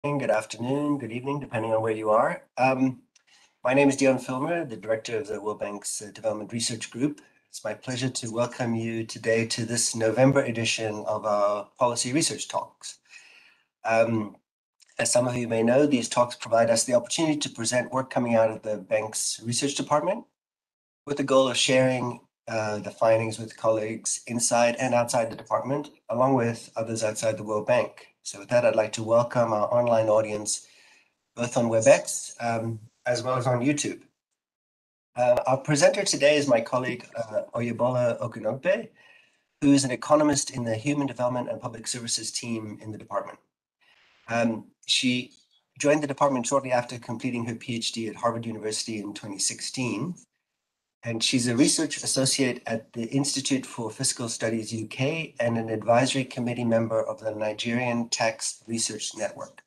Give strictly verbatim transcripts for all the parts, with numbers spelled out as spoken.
Good afternoon, good evening, depending on where you are. Um, my name is Dion Filmer, the director of the World Bank's uh, Development Research Group. It's my pleasure to welcome you today to this November edition of our Policy Research Talks. Um, as some of you may know, these talks provide us the opportunity to present work coming out of the bank's research department with the goal of sharing uh, the findings with colleagues inside and outside the department, along with others outside the World Bank. So with that, I'd like to welcome our online audience, both on WebEx um, as well as on YouTube. Uh, our presenter today is my colleague, uh, Oyebola Okunogbe, who is an economist in the Human Development and Public Services team in the department. Um, she joined the department shortly after completing her PhD at Harvard University in twenty sixteen. And she's a research associate at the Institute for Fiscal Studies U K and an advisory committee member of the Nigerian Tax Research Network.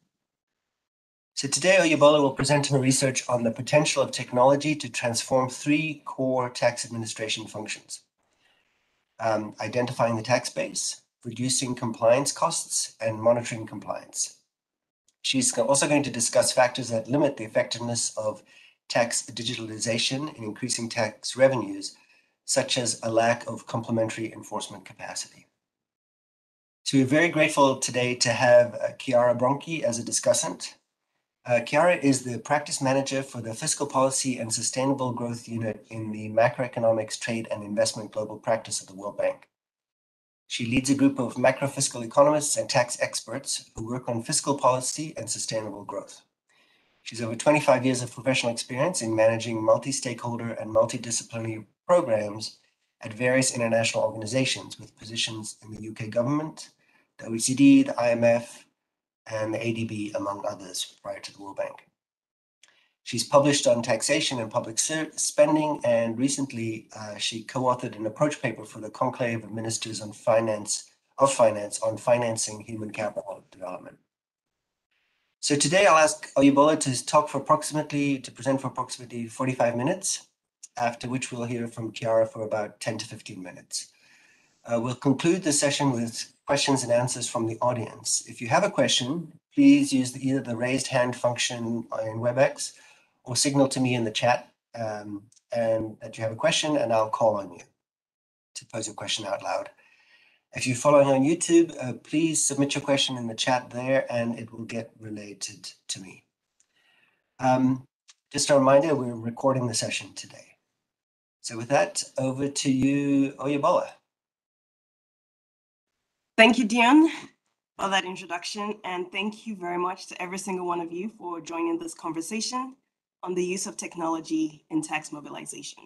So today, Oyebola will present her research on the potential of technology to transform three core tax administration functions: um, identifying the tax base, reducing compliance costs, and monitoring compliance. She's also going to discuss factors that limit the effectiveness of tax digitalization in increasing tax revenues, such as a lack of complementary enforcement capacity. So we're very grateful today to have uh, Chiara Bronchi as a discussant. Uh, Chiara is the practice manager for the Fiscal Policy and Sustainable Growth Unit in the Macroeconomics, Trade and Investment Global Practice of the World Bank. She leads a group of macro-fiscal economists and tax experts who work on fiscal policy and sustainable growth. She's over twenty-five years of professional experience in managing multi-stakeholder and multidisciplinary programs at various international organizations with positions in the U K government, the O E C D, the I M F, and the A D B, among others, prior to the World Bank. She's published on taxation and public spending, and recently uh, she co-authored an approach paper for the Conclave of Ministers on Finance of Finance on financing human capital development. So today I'll ask Oyebola to talk for approximately, to present for approximately forty-five minutes, after which we'll hear from Chiara for about ten to fifteen minutes. Uh, we'll conclude the session with questions and answers from the audience. If you have a question, please use the, either the raised hand function in WebEx or signal to me in the chat um, and that you have a question, and I'll call on you to pose your question out loud. If you're following on YouTube, uh, please submit your question in the chat there and it will get related to me. Um, just a reminder, we're recording the session today. So with that, over to you, Oyebola. Thank you, Dion, for that introduction, and thank you very much to every single one of you for joining this conversation on the use of technology in tax mobilization.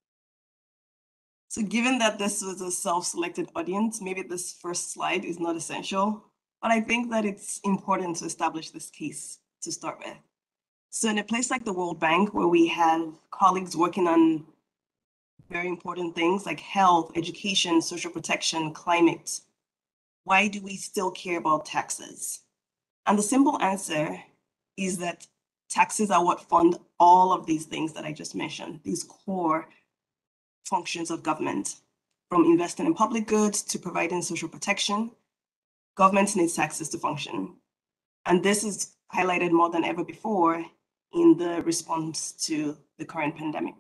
So given that this was a self-selected audience, maybe this first slide is not essential, but I think that it's important to establish this case to start with. So in a place like the World Bank, where we have colleagues working on very important things like health, education, social protection, climate, why do we still care about taxes? And the simple answer is that taxes are what fund all of these things that I just mentioned, these core functions of government, from investing in public goods to providing social protection. Government needs taxes to function. And this is highlighted more than ever before in the response to the current pandemic.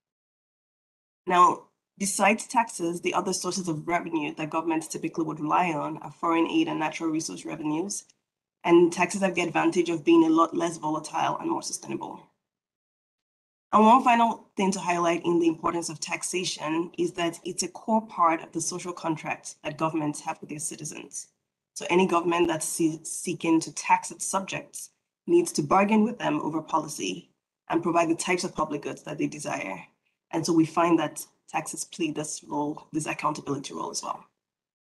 Now, besides taxes, the other sources of revenue that governments typically would rely on are foreign aid and natural resource revenues, and taxes have the advantage of being a lot less volatile and more sustainable. And one final thing to highlight in the importance of taxation is that it's a core part of the social contract that governments have with their citizens. So any government that's seeking to tax its subjects needs to bargain with them over policy and provide the types of public goods that they desire. And so we find that taxes play this role, this accountability role as well.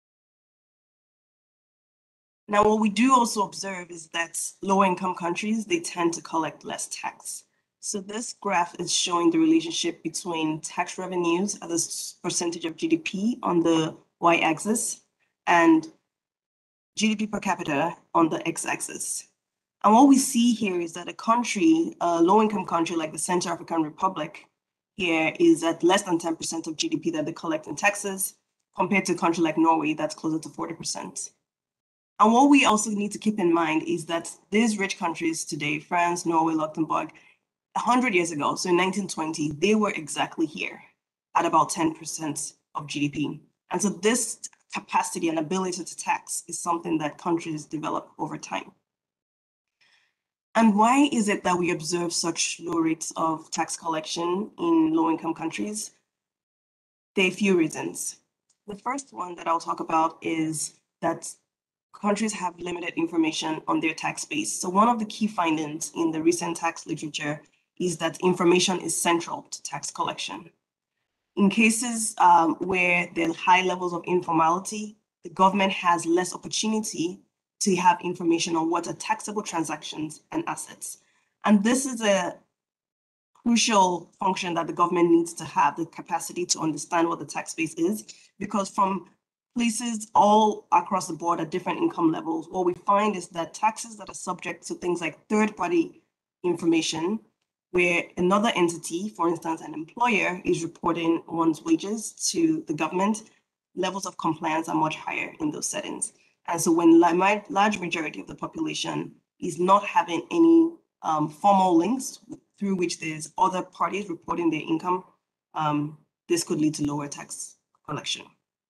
Now, what we do also observe is that lower income countries, they tend to collect less tax. So this graph is showing the relationship between tax revenues as a percentage of G D P on the y-axis and G D P per capita on the x-axis. And what we see here is that a country, a low-income country like the Central African Republic, here is at less than ten percent of G D P that they collect in taxes, compared to a country like Norway that's closer to forty percent. And what we also need to keep in mind is that these rich countries today, France, Norway, Luxembourg, one hundred years ago, so in nineteen twenty, they were exactly here at about ten percent of G D P. And so this capacity and ability to tax is something that countries develop over time. And why is it that we observe such low rates of tax collection in low-income countries? There are a few reasons. The first one that I'll talk about is that countries have limited information on their tax base. So one of the key findings in the recent tax literature is that information is central to tax collection. In cases um, where there are high levels of informality, the government has less opportunity to have information on what are taxable transactions and assets. And this is a crucial function that the government needs to have, the capacity to understand what the tax base is, because from places all across the board at different income levels, what we find is that taxes that are subject to things like third-party information, where another entity, for instance, an employer, is reporting one's wages to the government, levels of compliance are much higher in those settings. And so when la- large majority of the population is not having any um, formal links through which there's other parties reporting their income, um, this could lead to lower tax collection.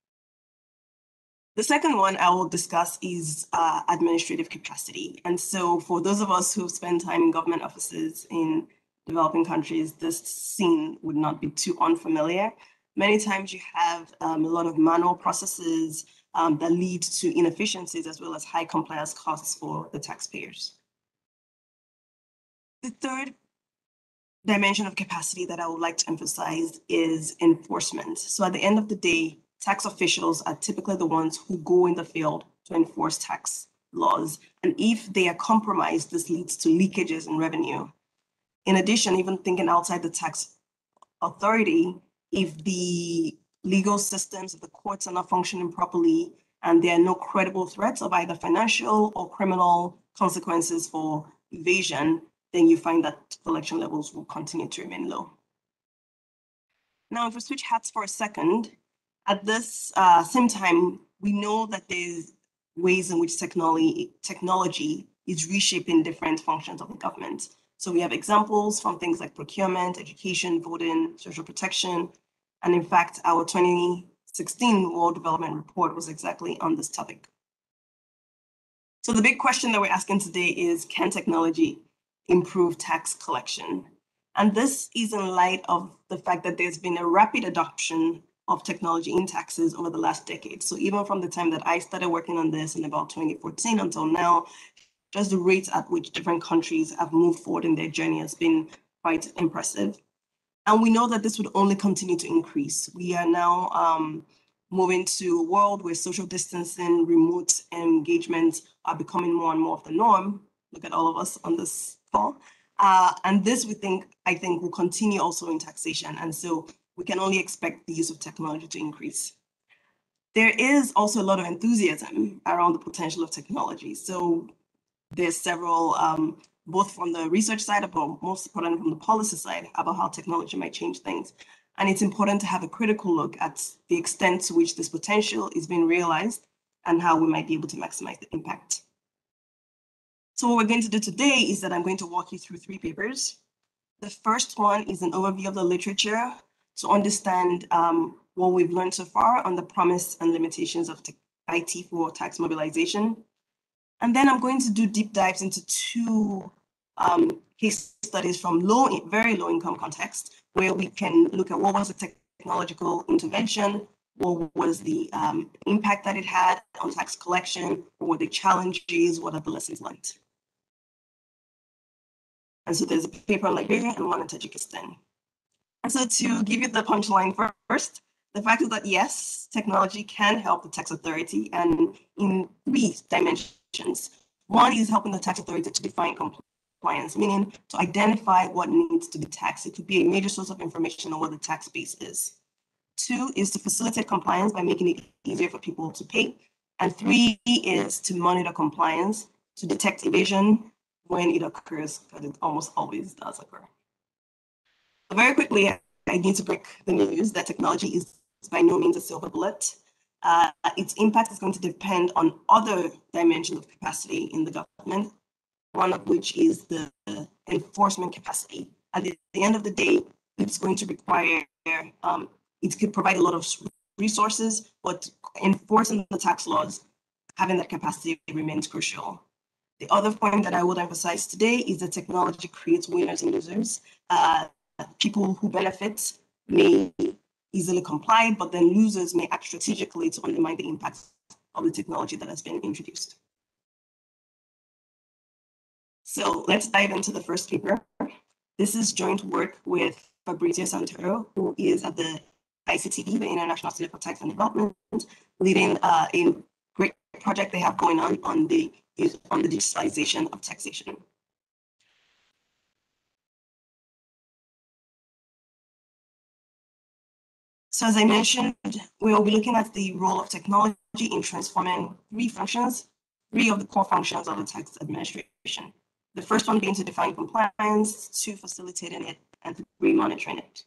The second one I will discuss is uh, administrative capacity. And so for those of us who've spent time in government offices in developing countries, this scene would not be too unfamiliar. Many times you have um, a lot of manual processes um, that lead to inefficiencies as well as high compliance costs for the taxpayers. The third dimension of capacity that I would like to emphasize is enforcement. So at the end of the day, tax officials are typically the ones who go in the field to enforce tax laws. And if they are compromised, this leads to leakages in revenue. In addition, even thinking outside the tax authority, if the legal systems of the courts are not functioning properly and there are no credible threats of either financial or criminal consequences for evasion, then you find that collection levels will continue to remain low. Now, if we switch hats for a second, at this uh, same time, we know that there's ways in which technology, technology is reshaping different functions of the government. So we have examples from things like procurement, education, voting, social protection. And in fact, our twenty sixteen World Development Report was exactly on this topic. So the big question that we're asking today is, can technology improve tax collection? And this is in light of the fact that there's been a rapid adoption of technology in taxes over the last decade. So even from the time that I started working on this in about twenty fourteen until now, just the rate at which different countries have moved forward in their journey has been quite impressive. And we know that this would only continue to increase. We are now um, moving to a world where social distancing, remote engagement are becoming more and more of the norm. Look at all of us on this call. Uh, and this, we think, I think, will continue also in taxation. And so we can only expect the use of technology to increase. There is also a lot of enthusiasm around the potential of technology. So there's several, um, both from the research side, but most important from the policy side, about how technology might change things. And it's important to have a critical look at the extent to which this potential is being realized and how we might be able to maximize the impact. So what we're going to do today is that I'm going to walk you through three papers. The first one is an overview of the literature to understand um, what we've learned so far on the promise and limitations of I T for tax mobilization. And then I'm going to do deep dives into two um, case studies from low, very low income context, where we can look at what was the technological intervention, what was the um, impact that it had on tax collection, what were the challenges, what are the lessons learned. And so there's a paper on Liberia and one on Tajikistan. And so to give you the punchline first, the fact is that yes, technology can help the tax authority, and in three dimensions. One is helping the tax authority to define compliance, meaning to identify what needs to be taxed. It could be a major source of information on what the tax base is. Two is to facilitate compliance by making it easier for people to pay. And three is to monitor compliance, to detect evasion when it occurs, because it almost always does occur. Very quickly, I need to break the news that technology is by no means a silver bullet. Uh, its impact is going to depend on other dimensions of capacity in the government, one of which is the enforcement capacity. At the, the end of the day, it's going to require, um, it could provide a lot of resources, but enforcing the tax laws, having that capacity remains crucial. The other point that I would emphasize today is that technology creates winners and losers. Uh, people who benefit may easily comply, but then losers may act strategically to undermine the impact of the technology that has been introduced. So let's dive into the first paper. This is joint work with Fabrizio Santoro, who is at the I C T E, the International Center for Tax and Development, leading uh, a great project they have going on on the, on the digitalization of taxation. So as I mentioned, we will be looking at the role of technology in transforming three functions, three of the core functions of the tax administration. The first one being to define compliance, two, facilitating it, and three, monitoring it.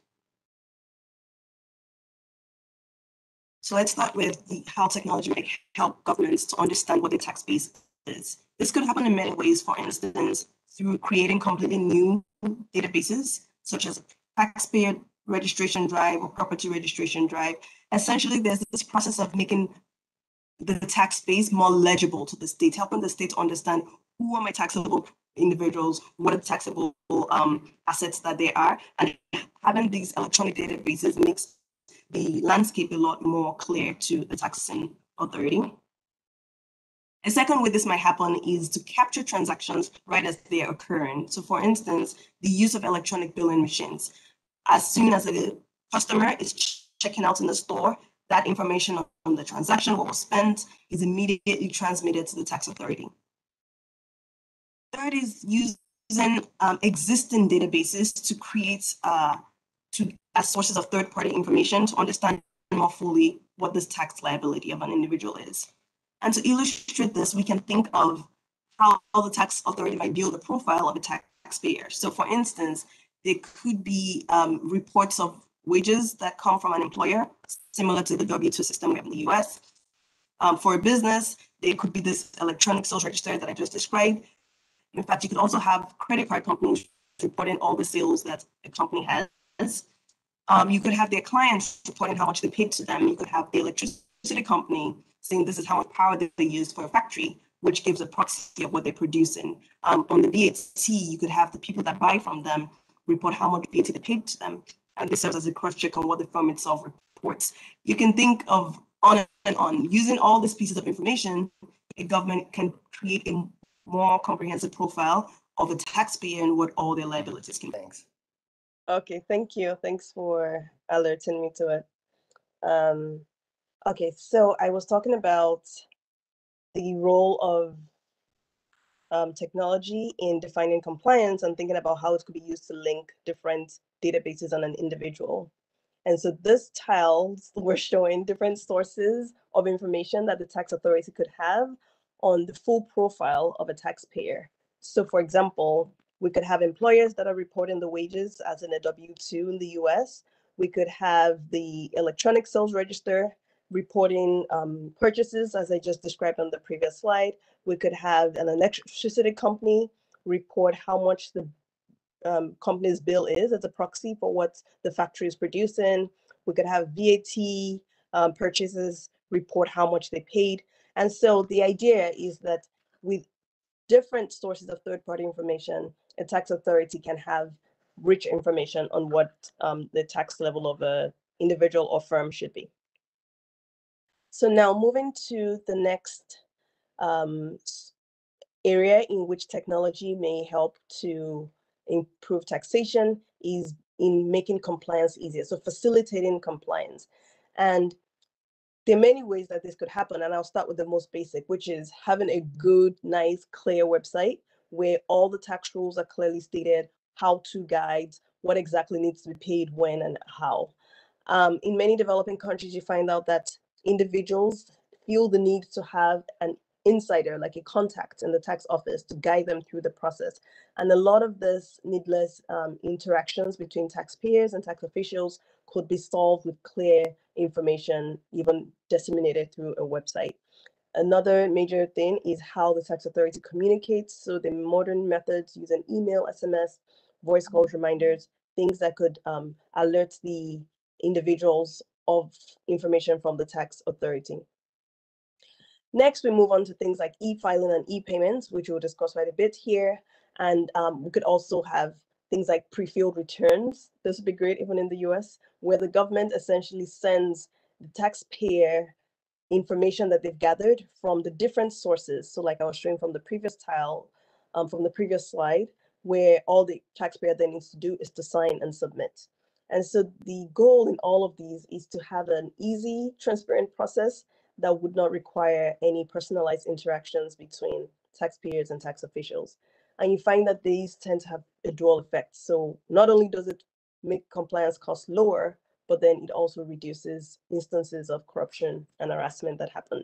So let's start with the, how technology may help governments to understand what the tax base is. This could happen in many ways, for instance, through creating completely new databases, such as taxpayer registration drive or property registration drive. Essentially, there's this process of making the tax base more legible to the state, helping the state to understand who are my taxable individuals, what are the taxable um, assets that they are, and having these electronic databases makes the landscape a lot more clear to the taxing authority. A second way this might happen is to capture transactions right as they are occurring. So for instance, the use of electronic billing machines. As soon as a customer is ch checking out in the store, that information on the transaction, what was spent, is immediately transmitted to the tax authority. Third is using um, existing databases to create uh, to as sources of third-party information to understand more fully what this tax liability of an individual is. And to illustrate this, we can think of how the tax authority might build a profile of a taxpayer. So for instance, there could be um, reports of wages that come from an employer, similar to the W two system we have in the U S. Um, for a business, there could be this electronic sales register that I just described. In fact, you could also have credit card companies reporting all the sales that a company has. Um, you could have their clients reporting how much they paid to them. You could have the electricity company saying this is how much power that they used for a factory, which gives a proxy of what they're producing. Um, on the V A T, you could have the people that buy from them report how much V A T they paid to them, and this serves as a cross-check on what the firm itself reports. You can think of on and on. Using all these pieces of information, a government can create a more comprehensive profile of a taxpayer and what all their liabilities can be. Thanks. Okay, thank you. Thanks for alerting me to it. Um, okay, so I was talking about the role of um, technology in defining compliance and thinking about how it could be used to link different databases on an individual. And so this tiles were showing different sources of information that the tax authority could have on the full profile of a taxpayer. So for example, we could have employers that are reporting the wages as in a W two in the U S. We could have the electronic sales register reporting um, purchases, as I just described on the previous slide. We could have an electricity company report how much the um, company's bill is as a proxy for what the factory is producing. We could have V A T um, purchases report how much they paid. And so the idea is that with different sources of third-party information, a tax authority can have rich information on what um, the tax level of an individual or firm should be. So now moving to the next um, area in which technology may help to improve taxation is in making compliance easier, so facilitating compliance. And there are many ways that this could happen, and I'll start with the most basic, which is having a good, nice, clear website where all the tax rules are clearly stated, how-to guides, what exactly needs to be paid, when, and how. Um, in many developing countries, you find out that individuals feel the need to have an insider, like a contact in the tax office to guide them through the process. And a lot of this needless um, interactions between taxpayers and tax officials could be solved with clear information, even disseminated through a website. Another major thing is how the tax authority communicates. So the modern methods using email, S M S, voice calls, reminders, things that could um, alert the individuals of information from the tax authority. Next, we move on to things like e-filing and e-payments, which we'll discuss quite a bit here. And um, we could also have things like pre-filled returns. This would be great even in the U S, where the government essentially sends the taxpayer information that they've gathered from the different sources. So like I was showing from the previous tile, um, from the previous slide, where all the taxpayer then needs to do is to sign and submit. And so the goal in all of these is to have an easy, transparent process that would not require any personalized interactions between taxpayers and tax officials. And you find that these tend to have a dual effect. So not only does it make compliance costs lower, but then it also reduces instances of corruption and harassment that happen.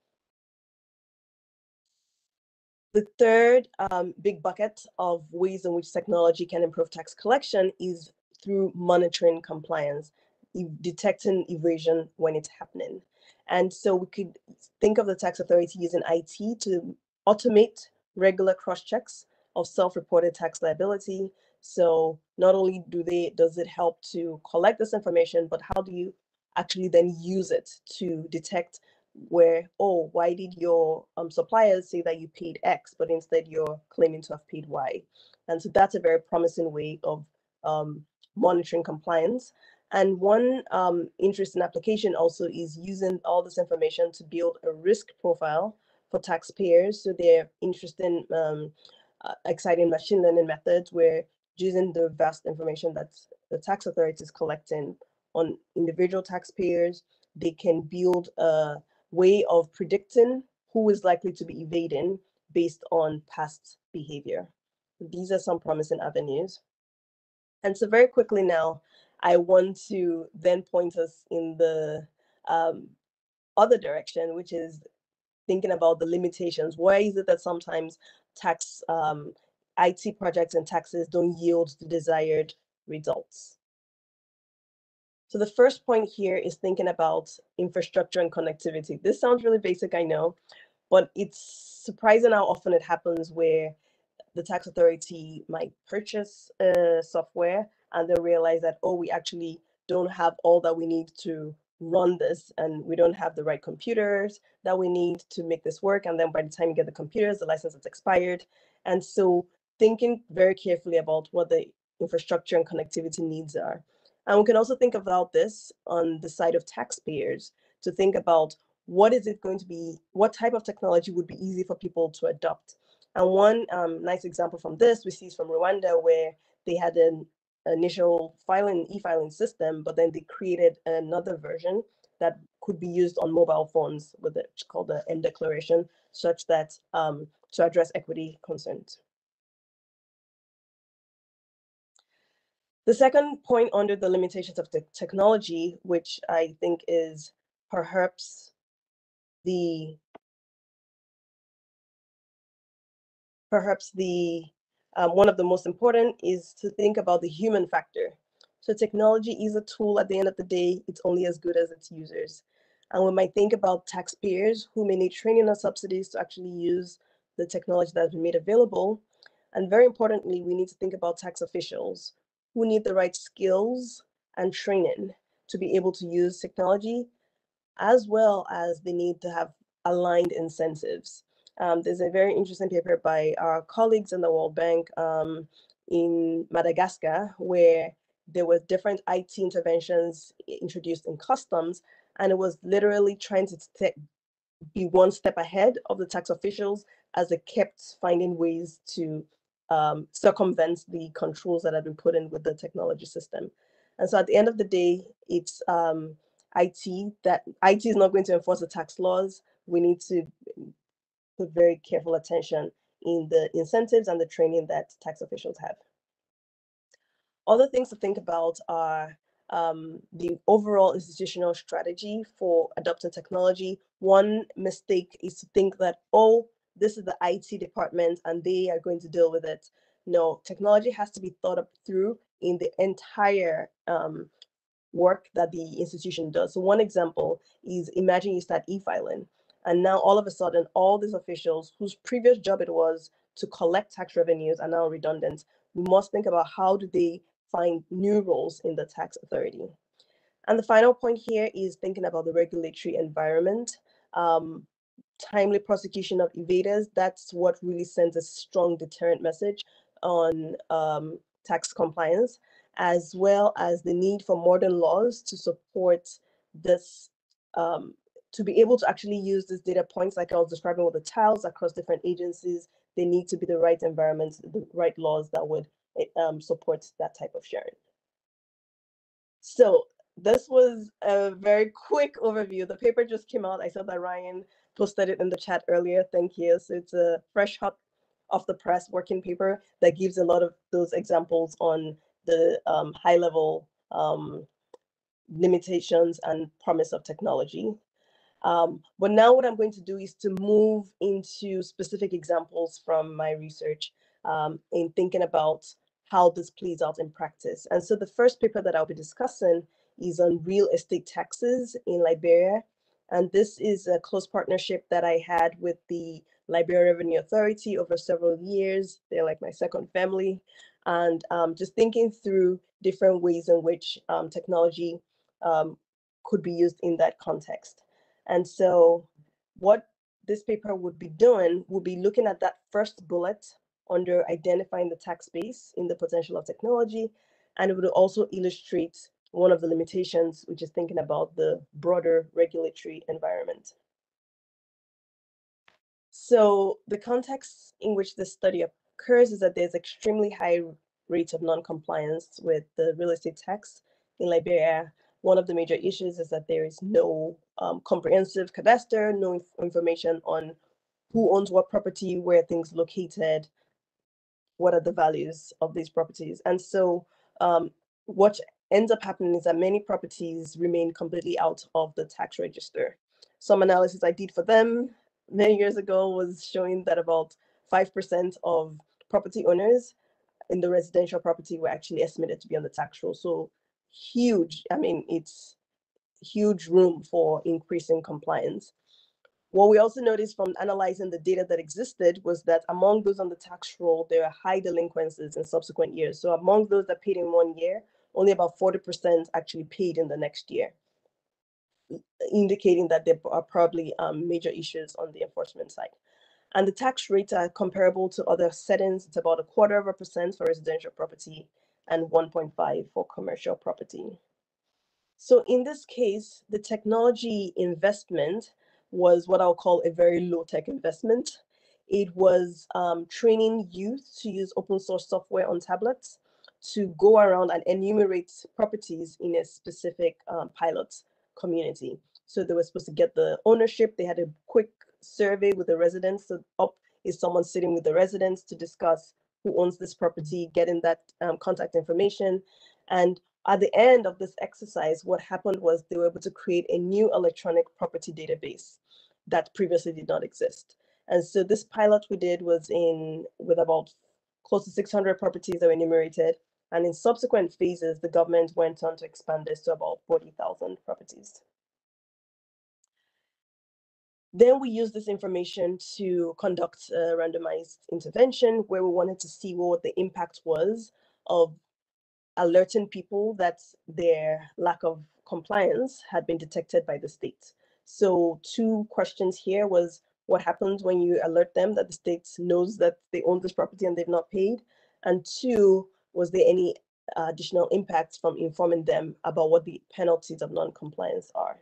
The third um, big bucket of ways in which technology can improve tax collection is through monitoring compliance, detecting evasion when it's happening. And so we could think of the tax authority using I T to automate regular cross-checks of self-reported tax liability. So not only do they does it help to collect this information, but how do you actually then use it to detect where, oh, why did your um, suppliers say that you paid X, but instead you're claiming to have paid Y? And so that's a very promising way of um, monitoring compliance. And one um, interesting application also is using all this information to build a risk profile for taxpayers. So they're interested in um, uh, exciting machine learning methods where using the vast information that the tax authority is collecting on individual taxpayers, they can build a way of predicting who is likely to be evading based on past behavior. These are some promising avenues. And so very quickly now, I want to then point us in the um, other direction, which is thinking about the limitations. Why is it that sometimes tax um, I T projects and taxes don't yield the desired results? So the first point here is thinking about infrastructure and connectivity. This sounds really basic, I know, but it's surprising how often it happens where the tax authority might purchase uh, software and then realize that, oh, we actually don't have all that we need to run this, and we don't have the right computers that we need to make this work. And then by the time you get the computers, the license has expired. And so thinking very carefully about what the infrastructure and connectivity needs are. And we can also think about this on the side of taxpayers to think about what is it going to be, what type of technology would be easy for people to adopt. And one um, nice example from this we see is from Rwanda, where they had an initial filing, e-filing system, but then they created another version that could be used on mobile phones with it called the N declaration, such that um, to address equity concerns. The second point under the limitations of the technology, which I think is perhaps the perhaps the um, one of the most important, is to think about the human factor. So technology is a tool. At the end of the day, it's only as good as its users. And we might think about taxpayers who may need training or subsidies to actually use the technology that has been made available. And very importantly, we need to think about tax officials who need the right skills and training to be able to use technology, as well as they need to have aligned incentives. Um, there's a very interesting paper by our colleagues in the World Bank um, in Madagascar, where there were different I T interventions introduced in customs, and it was literally trying to be one step ahead of the tax officials as they kept finding ways to um, circumvent the controls that had been put in with the technology system. And so at the end of the day, it's um, I T that I T is not going to enforce the tax laws. We need to put very careful attention in the incentives and the training that tax officials have. Other things to think about are um, the overall institutional strategy for adopting technology. one mistake is to think that, oh, this is the I T department and they are going to deal with it. No, technology has to be thought up through in the entire um, work that the institution does. So one example is, imagine you start e-filing, and now all of a sudden, all these officials whose previous job it was to collect tax revenues are now redundant. We must think about how do they find new roles in the tax authority. And the final point here is thinking about the regulatory environment. Um, timely prosecution of evaders, that's what really sends a strong deterrent message on um, tax compliance, as well as the need for modern laws to support this, um, to be able to actually use these data points, like I was describing with the tiles across different agencies. They need to be the right environment, the right laws that would um, support that type of sharing. So this was a very quick overview. The paper just came out. I saw that Ryan posted it in the chat earlier. Thank you. So it's a fresh hot off the press working paper that gives a lot of those examples on the um, high level um, limitations and promise of technology. Um, but now what I'm going to do is to move into specific examples from my research um, in thinking about how this plays out in practice. And so the first paper that I'll be discussing is on real estate taxes in Liberia. And this is a close partnership that I had with the Liberia Revenue Authority over several years. They're like my second family. And um, just thinking through different ways in which um, technology um, could be used in that context. And so what this paper would be doing would be looking at that first bullet under identifying the tax base in the potential of technology. And it would also illustrate one of the limitations, which is thinking about the broader regulatory environment. So the context in which this study occurs is that there's extremely high rates of non-compliance with the real estate tax in Liberia. One of the major issues is that there is no um, comprehensive cadastre, no inf information on who owns what property, where things located, what are the values of these properties. And so um, what ends up happening is that many properties remain completely out of the tax register. Some analysis I did for them many years ago was showing that about five percent of property owners in the residential property were actually estimated to be on the tax roll. So huge, I mean, it's huge room for increasing compliance. What we also noticed from analyzing the data that existed was that among those on the tax roll, there are high delinquencies in subsequent years. So among those that paid in one year, only about forty percent actually paid in the next year, indicating that there are probably um, major issues on the enforcement side. And the tax rates are comparable to other settings. It's about a quarter of a percent for residential property and one point five for commercial property. So in this case, the technology investment was what I'll call a very low-tech investment. It was um, training youth to use open source software on tablets to go around and enumerate properties in a specific um, pilot community. So they were supposed to get the ownership. They had a quick survey with the residents. So up is someone sitting with the residents to discuss who owns this property, getting that um, contact information. And at the end of this exercise, what happened was they were able to create a new electronic property database that previously did not exist. And so this pilot we did was in with about close to six hundred properties that were enumerated. And in subsequent phases, the government went on to expand this to about forty thousand properties. Then we used this information to conduct a randomized intervention where we wanted to see what the impact was of alerting people that their lack of compliance had been detected by the state. So two questions here was, what happens when you alert them that the state knows that they own this property and they've not paid? And two, was there any uh, additional impacts from informing them about what the penalties of non-compliance are?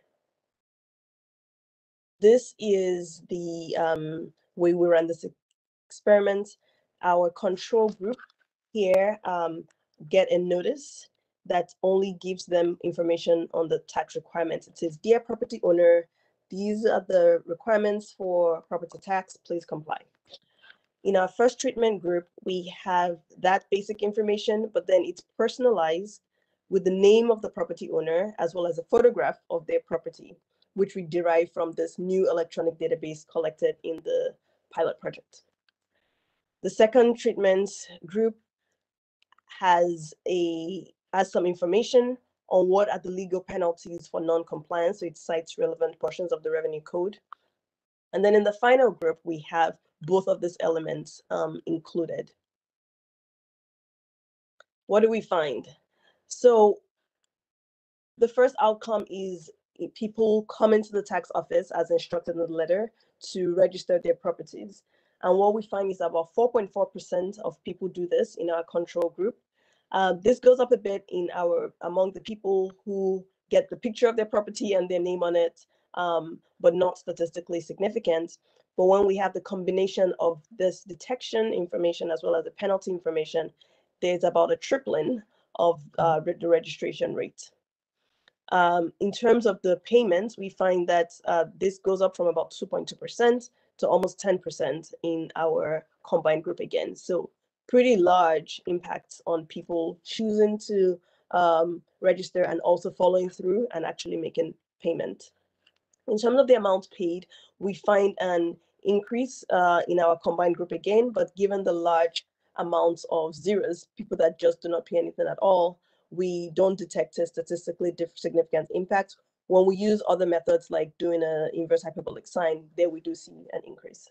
This is the um, way we ran this experiment. Our control group here um, get a notice that only gives them information on the tax requirements. It says, dear property owner, these are the requirements for property tax, please comply. In our first treatment group, we have that basic information, but then it's personalized with the name of the property owner, as well as a photograph of their property. which we derive from this new electronic database collected in the pilot project. The second treatment group has a has some information on what are the legal penalties for non-compliance, so it cites relevant portions of the revenue code. And then in the final group, we have both of these elements um, included. What do we find? So the first outcome is people come into the tax office as instructed in the letter to register their properties. And what we find is about four point four percent of people do this in our control group. Uh, this goes up a bit in our among the people who get the picture of their property and their name on it, um, but not statistically significant. But when we have the combination of this detection information as well as the penalty information, there's about a tripling of uh, the registration rate. Um, in terms of the payments, we find that uh, this goes up from about two point two percent to almost ten percent in our combined group again. So pretty large impacts on people choosing to um, register and also following through and actually making payment. In terms of the amount paid, we find an increase uh, in our combined group again, but given the large amounts of zeros, people that just do not pay anything at all, we don't detect a statistically significant impact. When we use other methods like doing an inverse hyperbolic sign, there we do see an increase.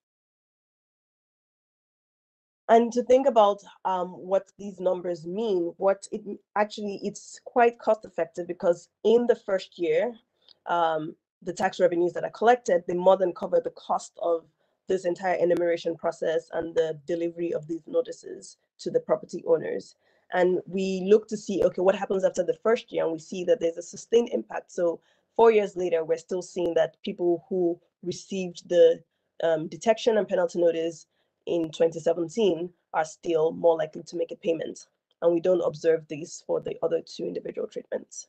And to think about um, what these numbers mean, what it actually, it's quite cost effective because in the first year, um, the tax revenues that are collected, they more than cover the cost of this entire enumeration process and the delivery of these notices to the property owners. And we look to see, okay, what happens after the first year? And we see that there's a sustained impact. So four years later, we're still seeing that people who received the um, detection and penalty notice in twenty seventeen are still more likely to make a payment. And we don't observe this for the other two individual treatments.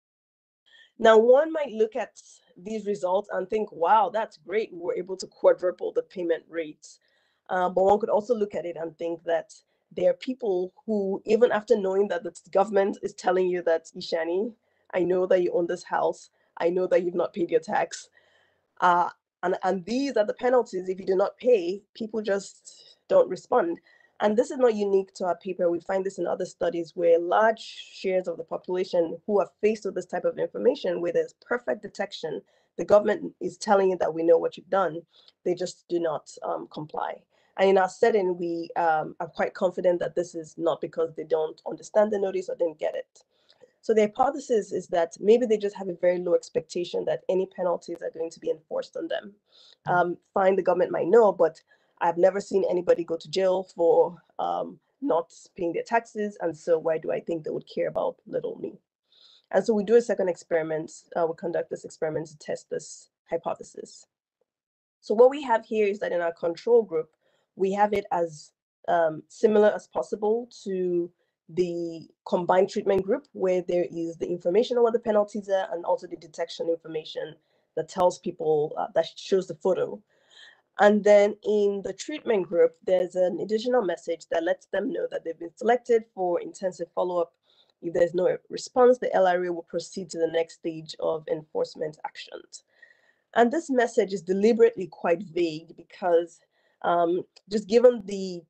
Now, one might look at these results and think, wow, that's great. We're able to quadruple the payment rates. Uh, but one could also look at it and think that there are people who, even after knowing that the government is telling you that, Ishani, I know that you own this house. I know that you've not paid your tax. Uh, and, and these are the penalties if you do not pay, people just don't respond. And this is not unique to our paper. We find this in other studies where large shares of the population who are faced with this type of information, where there's perfect detection, the government is telling you that we know what you've done, they just do not um, comply. And in our setting, we um, are quite confident that this is not because they don't understand the notice or didn't get it. So the hypothesis is that maybe they just have a very low expectation that any penalties are going to be enforced on them. Um, fine, the government might know, but I've never seen anybody go to jail for um, not paying their taxes. And so why do I think they would care about little me? And so we do a second experiment. Uh, we conduct this experiment to test this hypothesis. So what we have here is that in our control group, we have it as um, similar as possible to the combined treatment group, where there is the information on what the penalties are and also the detection information that tells people, uh, that shows the photo. And then in the treatment group, there's an additional message that lets them know that they've been selected for intensive follow-up. If there's no response, the L R A will proceed to the next stage of enforcement actions. And this message is deliberately quite vague because um, just given the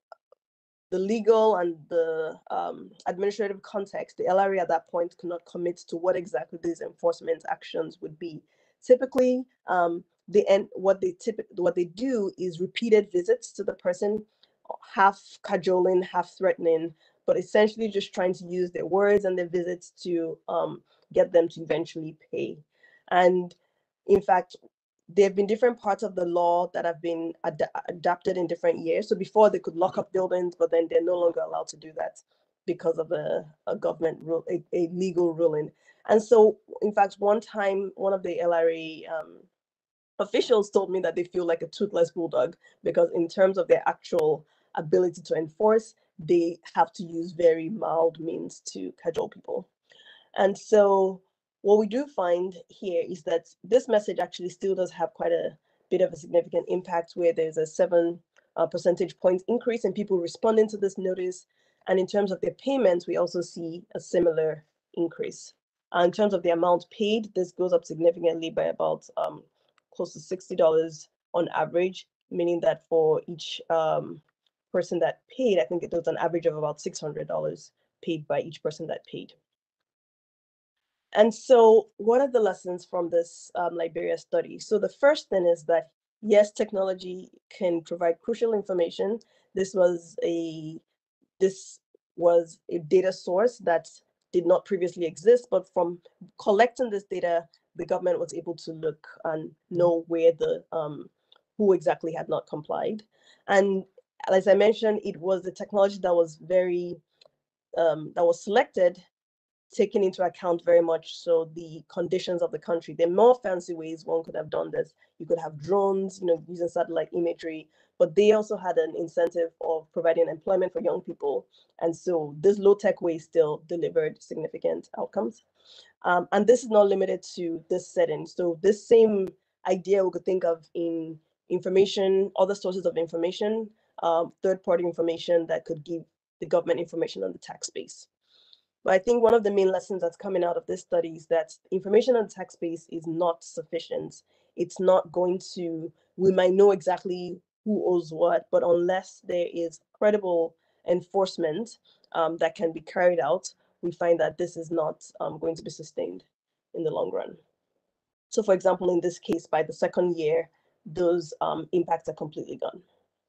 the legal and the um, administrative context, the L R A at that point could not commit to what exactly these enforcement actions would be. Typically, um, the end, what they typically what they do is repeated visits to the person, half cajoling, half threatening, but essentially just trying to use their words and their visits to um, get them to eventually pay. And in fact, there have been different parts of the law that have been ad adapted in different years. So before they could lock up buildings, but then they're no longer allowed to do that because of a, a government rule, a, a legal ruling. And so, in fact, one time, one of the L R A um, officials told me that they feel like a toothless bulldog because in terms of their actual ability to enforce, they have to use very mild means to cajole people. And so what we do find here is that this message actually still does have quite a bit of a significant impact, where there's a seven uh, percentage point increase in people responding to this notice. And in terms of their payments, we also see a similar increase. Uh, in terms of the amount paid, this goes up significantly by about um, close to sixty dollars on average, meaning that for each um, person that paid, I think it was an average of about six hundred dollars paid by each person that paid. And so what are the lessons from this um, Liberia study? So the first thing is that, yes, technology can provide crucial information. This was a this was a data source that did not previously exist, but from collecting this data, the government was able to look and know where the um, who exactly had not complied. And as I mentioned, it was the technology that was very um, that was selected, taking into account very much so the conditions of the country. There are more fancy ways one could have done this. You could have drones, you know, using satellite imagery, but they also had an incentive of providing employment for young people. And so this low-tech way still delivered significant outcomes. Um, and this is not limited to this setting. So this same idea we could think of in information, other sources of information, um, third-party information that could give the government information on the tax base. But I think one of the main lessons that's coming out of this study is that information on the tax base is not sufficient. It's not going to, we might know exactly who owes what, but unless there is credible enforcement um, that can be carried out, we find that this is not um, going to be sustained in the long run. So for example, in this case, by the second year, those um, impacts are completely gone.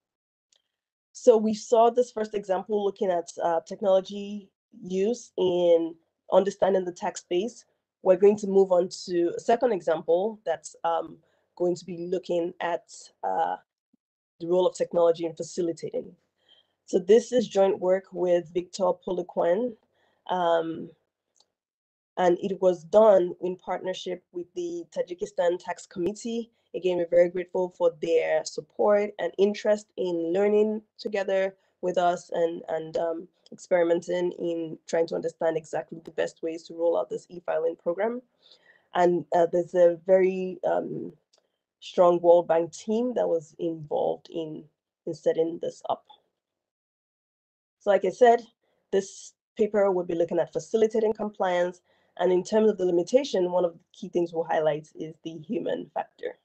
So we saw this first example looking at uh, technology use in understanding the tax base. We're going to move on to a second example that's um, going to be looking at uh, the role of technology in facilitating. So this is joint work with Victor Poliquin, um, and it was done in partnership with the Tajikistan Tax Committee. Again, we're very grateful for their support and interest in learning together with us and, and um, experimenting in trying to understand exactly the best ways to roll out this e-filing program. And uh, there's a very um, strong World Bank team that was involved in, in setting this up. So like I said, this paper will be looking at facilitating compliance. And in terms of the limitation, one of the key things we'll highlight is the human factor.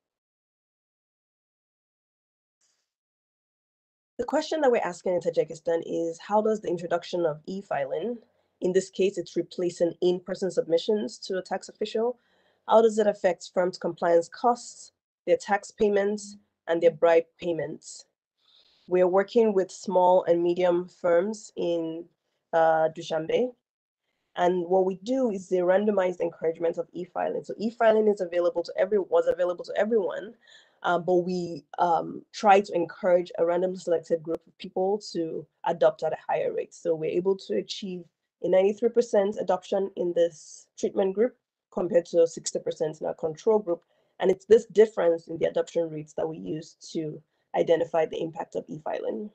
The question that we're asking in Tajikistan is, how does the introduction of e-filing, in this case, it's replacing in-person submissions to a tax official, how does it affect firms' compliance costs, their tax payments, and their bribe payments? We're working with small and medium firms in uh, Dushanbe. And what we do is the randomized encouragement of e-filing. So e-filing is available to every was available to everyone, uh, but we um, try to encourage a randomly selected group of people to adopt at a higher rate. So we're able to achieve a ninety-three percent adoption in this treatment group compared to sixty percent in our control group. And it's this difference in the adoption rates that we use to identify the impact of e-filing.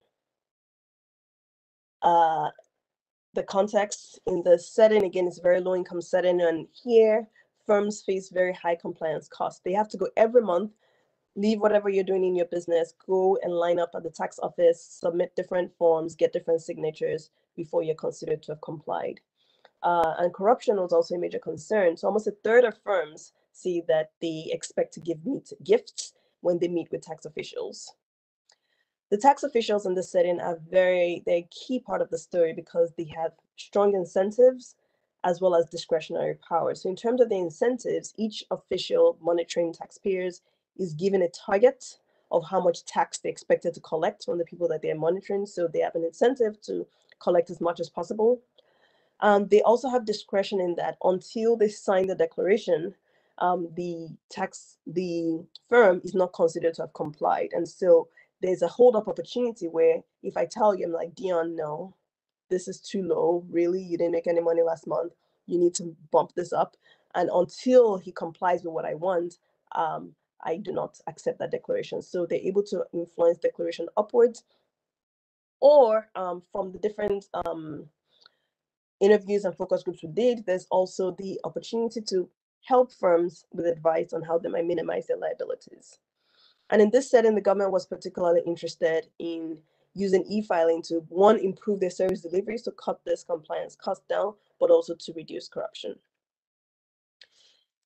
Uh, the context in the setting, again, is very low income setting. And here, firms face very high compliance costs. They have to go every month, leave whatever you're doing in your business, go and line up at the tax office, submit different forms, get different signatures before you're considered to have complied. Uh, and corruption was also a major concern. So almost a third of firms see that they expect to give meet gifts when they meet with tax officials. The tax officials in this setting are very, they're a key part of the story because they have strong incentives as well as discretionary power. So in terms of the incentives, each official monitoring taxpayers is given a target of how much tax they expected to collect from the people that they're monitoring. So they have an incentive to collect as much as possible. Um, they also have discretion in that until they sign the declaration, um, the tax, the firm is not considered to have complied. And so there's a hold up opportunity where if I tell you, I'm like, Dion, no, this is too low. Really, you didn't make any money last month. You need to bump this up. And until he complies with what I want, um, I do not accept that declaration. So they're able to influence declaration upwards, or um, from the different um, interviews and focus groups we did, there's also the opportunity to help firms with advice on how they might minimize their liabilities. And in this setting, the government was particularly interested in using e-filing to, one, improve their service delivery, to cut this compliance cost down, but also to reduce corruption.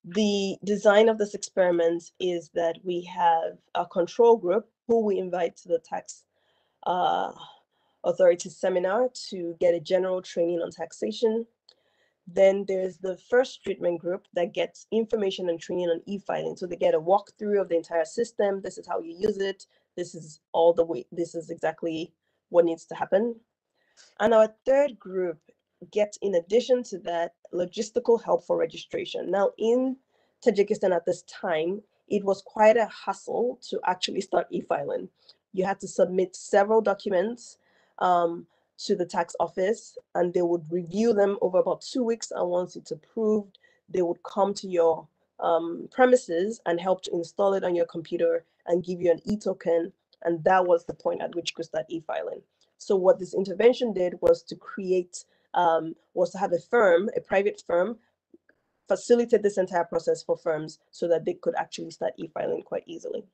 The design of this experiment is that we have a control group who we invite to the tax uh, authority seminar to get a general training on taxation. Then there's the first treatment group that gets information and training on e-filing. So they get a walkthrough of the entire system. This is how you use it. This is all the way, this is exactly what needs to happen. And our third group gets, in addition to that, logistical help for registration. Now, in Tajikistan at this time, it was quite a hassle to actually start e-filing. You had to submit several documents um, to the tax office, and they would review them over about two weeks. And once it's approved, they would come to your um, premises and help to install it on your computer and give you an e-token. And that was the point at which you could start e-filing. So what this intervention did was to create, um, was to have a firm, a private firm, facilitate this entire process for firms so that they could actually start e-filing quite easily.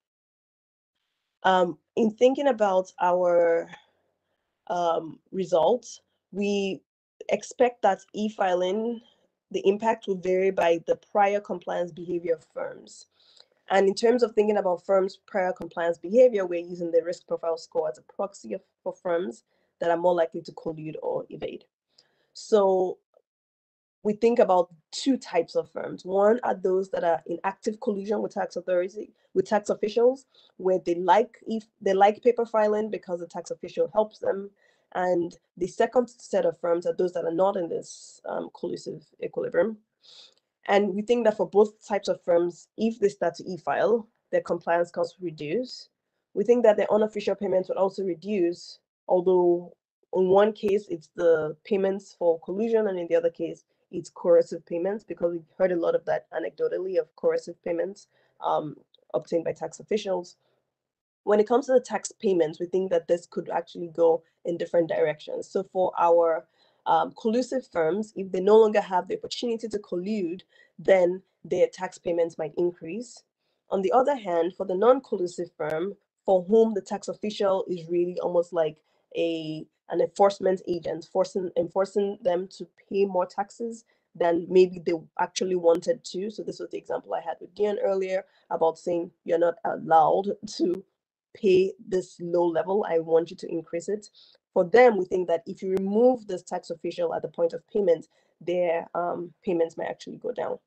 Um, in thinking about our um, results, we expect that e-filing, the impact will vary by the prior compliance behavior of firms. And in terms of thinking about firms' prior compliance behavior, we're using the risk profile score as a proxy of, for firms that are more likely to collude or evade. So we think about two types of firms. One are those that are in active collusion with tax authority, with tax officials, where they like if they like paper filing because the tax official helps them. And the second set of firms are those that are not in this um, collusive equilibrium. And we think that for both types of firms, if they start to e-file, their compliance costs reduce. We think that their unofficial payments would also reduce, although in one case, it's the payments for collusion, and in the other case, it's coercive payments, because we've heard a lot of that anecdotally of coercive payments um, obtained by tax officials. When it comes to the tax payments, we think that this could actually go in different directions. So for our um, collusive firms, if they no longer have the opportunity to collude, then their tax payments might increase. On the other hand, for the non-collusive firm, for whom the tax official is really almost like a an enforcement agent, forcing enforcing them to pay more taxes than maybe they actually wanted to. So this was the example I had with Dion earlier about saying you're not allowed to pay this low level, I want you to increase it. For them, we think that if you remove this tax official at the point of payment, their um, payments may actually go down.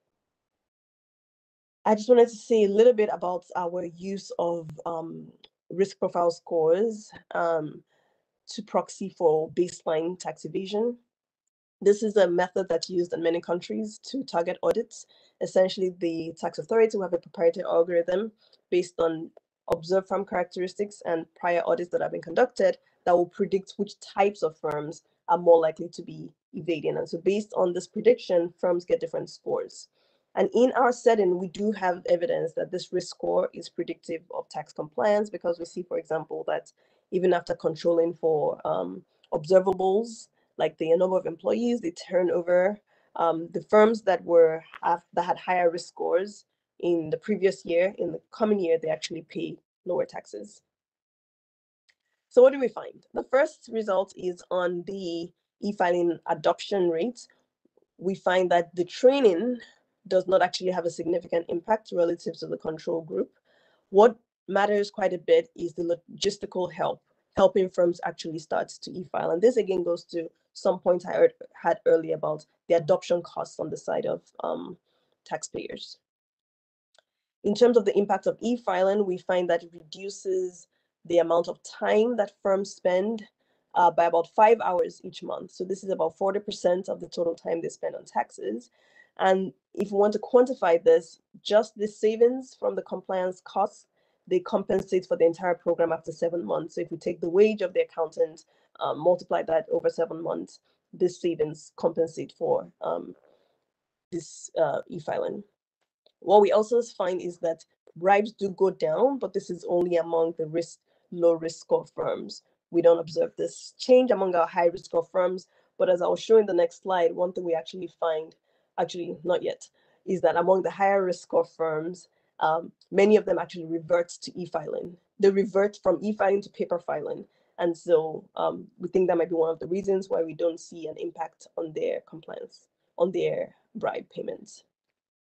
I just wanted to say a little bit about our use of um, risk profile scores um, to proxy for baseline tax evasion. This is a method that's used in many countries to target audits. Essentially, the tax authority will have a proprietary algorithm based on observed firm characteristics and prior audits that have been conducted that will predict which types of firms are more likely to be evading. And so based on this prediction, firms get different scores. And in our setting, we do have evidence that this risk score is predictive of tax compliance, because we see, for example, that even after controlling for um, observables, like the number of employees, the turnover, um, the firms that were have, that had higher risk scores in the previous year, in the coming year, they actually pay lower taxes. So what do we find? The first result is on the e-filing adoption rate. We find that the training does not actually have a significant impact relative to the control group. What matters quite a bit is the logistical help, helping firms actually start to e-file. And this again goes to some points I heard, had earlier about the adoption costs on the side of um, taxpayers. In terms of the impact of e-filing, we find that it reduces the amount of time that firms spend uh, by about five hours each month. So this is about forty percent of the total time they spend on taxes. And if we want to quantify this, just the savings from the compliance costs, they compensate for the entire program after seven months. So if we take the wage of the accountant, um, multiply that over seven months, this savings compensate for um, this uh, e-filing. What we also find is that bribes do go down, but this is only among the risk, low risk score firms. We don't observe this change among our high risk score firms, but as I'll show in the next slide, one thing we actually find, actually not yet, is that among the higher risk score firms, um, many of them actually revert to e-filing. They revert from e-filing to paper filing. And so um, we think that might be one of the reasons why we don't see an impact on their compliance, on their bribe payments.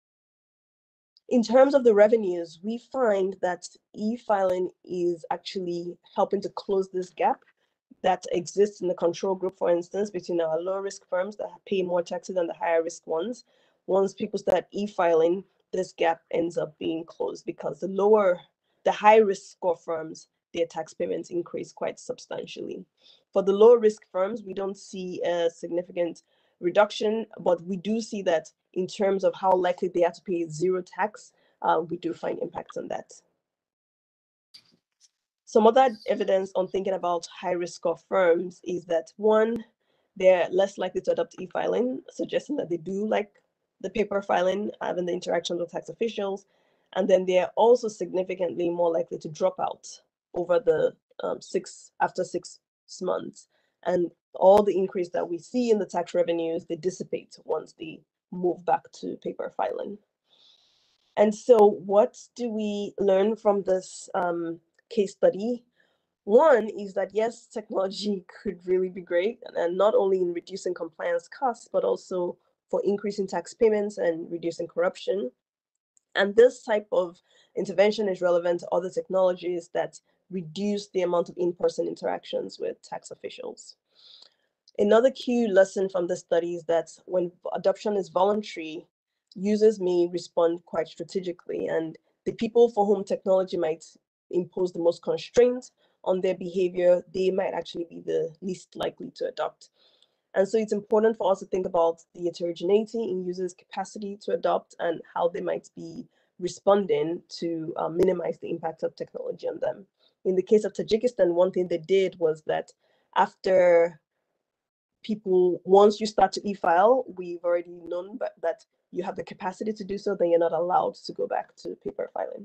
in terms of the revenues, we find that e-filing is actually helping to close this gap that exists in the control group, for instance, between our low risk firms that pay more taxes than the higher risk ones. Once people start e-filing, this gap ends up being closed because the lower, the high risk score firms, their tax payments increase quite substantially. For the low risk firms, we don't see a significant reduction, but we do see that in terms of how likely they are to pay zero tax, uh, we do find impacts on that. Some other evidence on thinking about high risk score firms is that one, they're less likely to adopt e-filing, suggesting that they do like the paper filing, having the interaction with tax officials. And then they're also significantly more likely to drop out over the um, six, after six months. And all the increase that we see in the tax revenues, they dissipate once they move back to paper filing. And so what do we learn from this um, case study? One is that, yes, technology could really be great, and not only in reducing compliance costs, but also for increasing tax payments and reducing corruption. And this type of intervention is relevant to other technologies that reduce the amount of in-person interactions with tax officials. Another key lesson from this study is that when adoption is voluntary, users may respond quite strategically, and the people for whom technology might impose the most constraints on their behavior, they might actually be the least likely to adopt. And so it's important for us to think about the heterogeneity in users' capacity to adopt and how they might be responding to uh, minimize the impact of technology on them. In the case of Tajikistan, one thing they did was that after people, once you start to e-file, we've already known that you have the capacity to do so, then you're not allowed to go back to paper filing.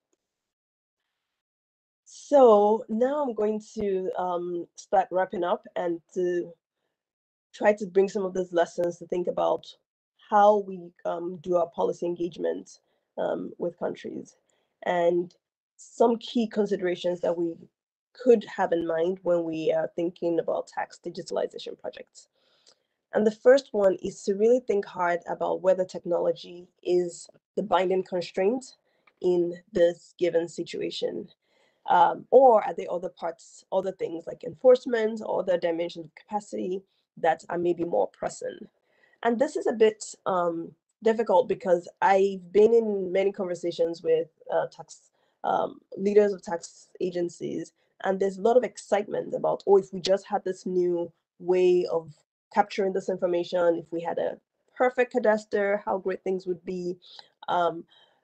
So now I'm going to um, start wrapping up and to try to bring some of those lessons to think about how we um, do our policy engagement um, with countries, and some key considerations that we could have in mind when we are thinking about tax digitalization projects. And the first one is to really think hard about whether technology is the binding constraint in this given situation. Um, or are there other parts, other things like enforcement or other dimensions of capacity that are maybe more pressing? And this is a bit um, difficult because I've been in many conversations with uh, tax um, leaders of tax agencies, and there's a lot of excitement about, oh, if we just had this new way of capturing this information, if we had a perfect cadastre, how great things would be. Um,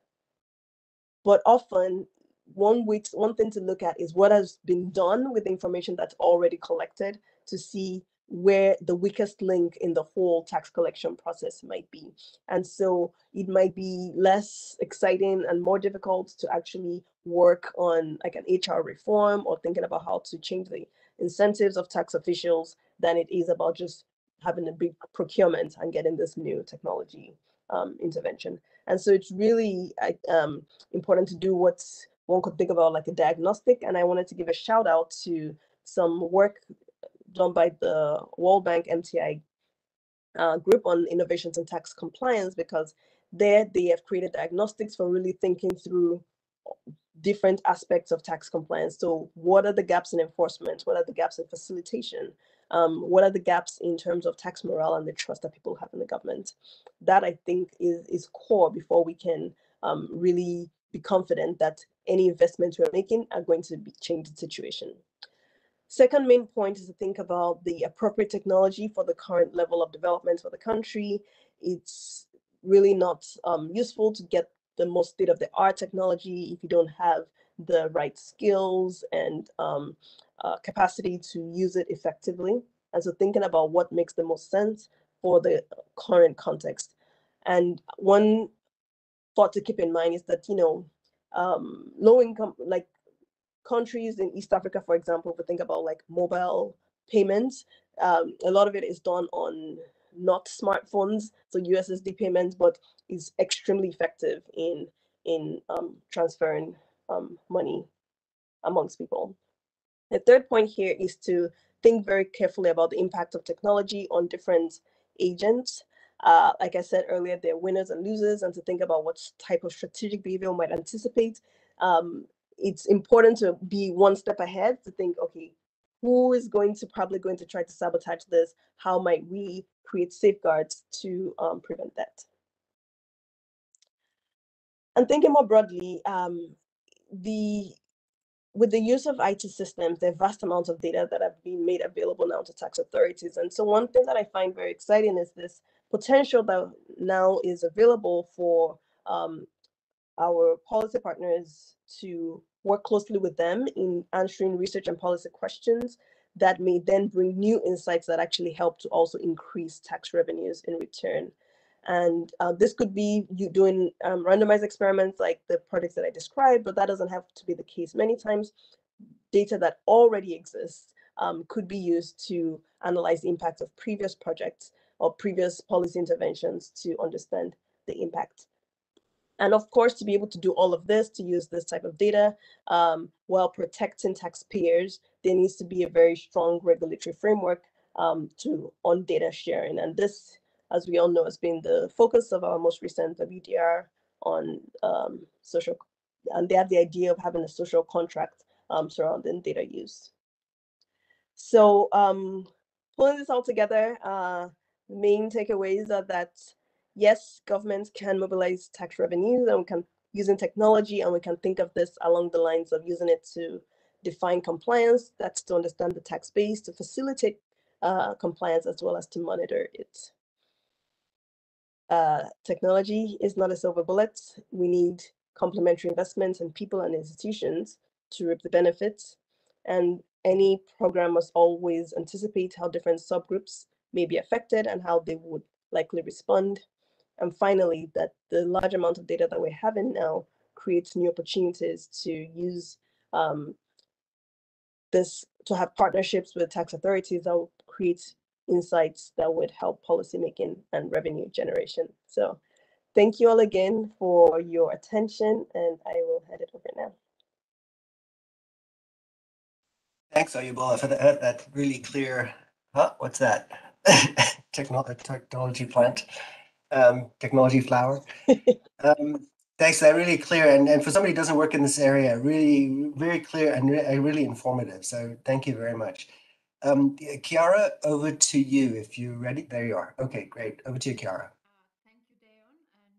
but often, one week, one thing to look at is what has been done with the information that's already collected to see where the weakest link in the whole tax collection process might be. And so it might be less exciting and more difficult to actually work on like an H R reform or thinking about how to change the incentives of tax officials than it is about just having a big procurement and getting this new technology um, intervention. And so it's really um, important to do what one could think about like a diagnostic. And I wanted to give a shout out to some work done by the World Bank M T I uh, group on innovations in tax compliance, because there they have created diagnostics for really thinking through different aspects of tax compliance. So what are the gaps in enforcement? What are the gaps in facilitation? Um, what are the gaps in terms of tax morale and the trust that people have in the government? That I think is, is core before we can um, really be confident that any investments we're making are going to be change the situation. Second main point is to think about the appropriate technology for the current level of development for the country. It's really not um, useful to get the most state-of-the-art technology if you don't have the right skills and um, uh, capacity to use it effectively. And so thinking about what makes the most sense for the current context. And one thought to keep in mind is that, you know, um, low income, like countries in East Africa, for example, if we think about like mobile payments, um, a lot of it is done on not smartphones, so U S S D payments, but is extremely effective in in um, transferring um, money amongst people. The third point here is to think very carefully about the impact of technology on different agents. Uh, like I said earlier, there are winners and losers, and to think about what type of strategic behavior we might anticipate. Um, it's important to be one step ahead to think, okay, who is going to probably going to try to sabotage this? How might we create safeguards to um, prevent that? And thinking more broadly, um, the with the use of I T systems, there are vast amounts of data that have been made available now to tax authorities. And so one thing that I find very exciting is this potential that now is available for um, our policy partners to work closely with them in answering research and policy questions that may then bring new insights that actually help to also increase tax revenues in return. And uh, this could be you doing um, randomized experiments like the projects that I described, but that doesn't have to be the case. Many times, data that already exists um, could be used to analyze the impact of previous projects or previous policy interventions to understand the impact. And of course, to be able to do all of this, to use this type of data um, while protecting taxpayers, there needs to be a very strong regulatory framework um, to on data sharing. And this, as we all know, has been the focus of our most recent W D R on um, social, and they have the idea of having a social contract um, surrounding data use. So um, pulling this all together, uh, main takeaways are that yes, governments can mobilize tax revenues, and we can using technology, and we can think of this along the lines of using it to define compliance, that's to understand the tax base, to facilitate uh, compliance, as well as to monitor it. Uh, technology is not a silver bullet. We need complementary investments in people and institutions to reap the benefits. And any program must always anticipate how different subgroups may be affected and how they would likely respond. And finally, that the large amount of data that we're having now creates new opportunities to use um, this, to have partnerships with tax authorities that will create insights that would help policymaking and revenue generation. So thank you all again for your attention, and I will hand it over now. Thanks, Oyebola, for that, that really clear, huh, what's that? Technology, technology plant, um, technology flower. um, thanks, that really clear. And, and for somebody who doesn't work in this area, really, very clear and re really informative. So thank you very much. Um, Chiara, over to you if you're ready. There you are. Okay, great. Over to you, Chiara. Uh, thank you, Deon,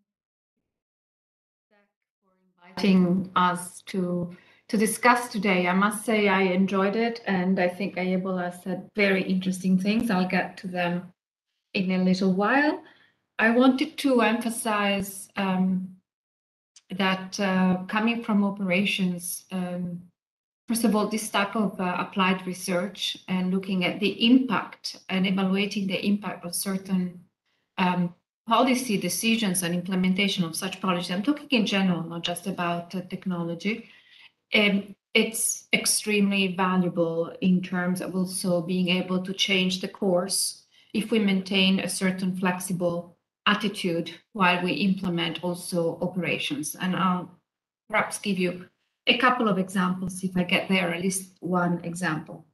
and Zach for inviting us to to discuss today. I must say I enjoyed it, and I think Oyebola said very interesting things. I'll get to them in a little while. I wanted to emphasize um, that uh, coming from operations, um, first of all, this type of uh, applied research and looking at the impact and evaluating the impact of certain um, policy decisions and implementation of such policy. I'm talking in general, not just about uh, technology. And it's extremely valuable in terms of also being able to change the course if we maintain a certain flexible attitude while we implement also operations. And I'll perhaps give you a couple of examples if I get there, at least one example.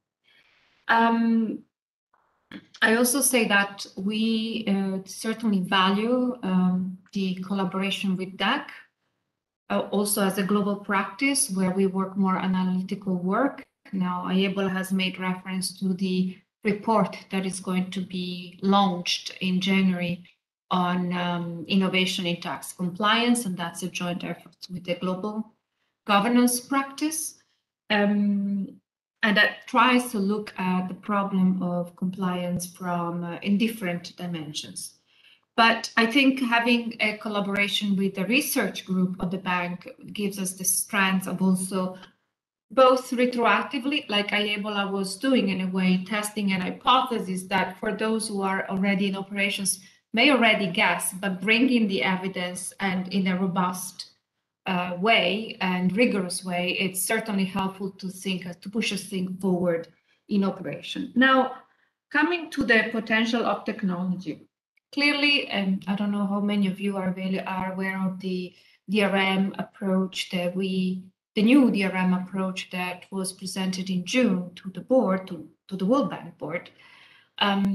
Um, I also say that we uh, certainly value um, the collaboration with D A C, uh, also as a global practice where we work more analytical work. Now, Oyebola has made reference to the report that is going to be launched in January on um, innovation in tax compliance, and that's a joint effort with the global governance practice. Um, and that tries to look at the problem of compliance from uh, in different dimensions. But I think having a collaboration with the research group of the bank gives us the strength of also both retroactively, like Oyebola was doing in a way, testing an hypothesis that for those who are already in operations may already guess, but bringing the evidence and in a robust Uh, way and rigorous way, it's certainly helpful to think, uh, to push us think forward in operation. Now, coming to the potential of technology, clearly, and I don't know how many of you are, are aware of the D R M approach that we, the new D R M approach that was presented in June to the board, to, to the World Bank board. Um,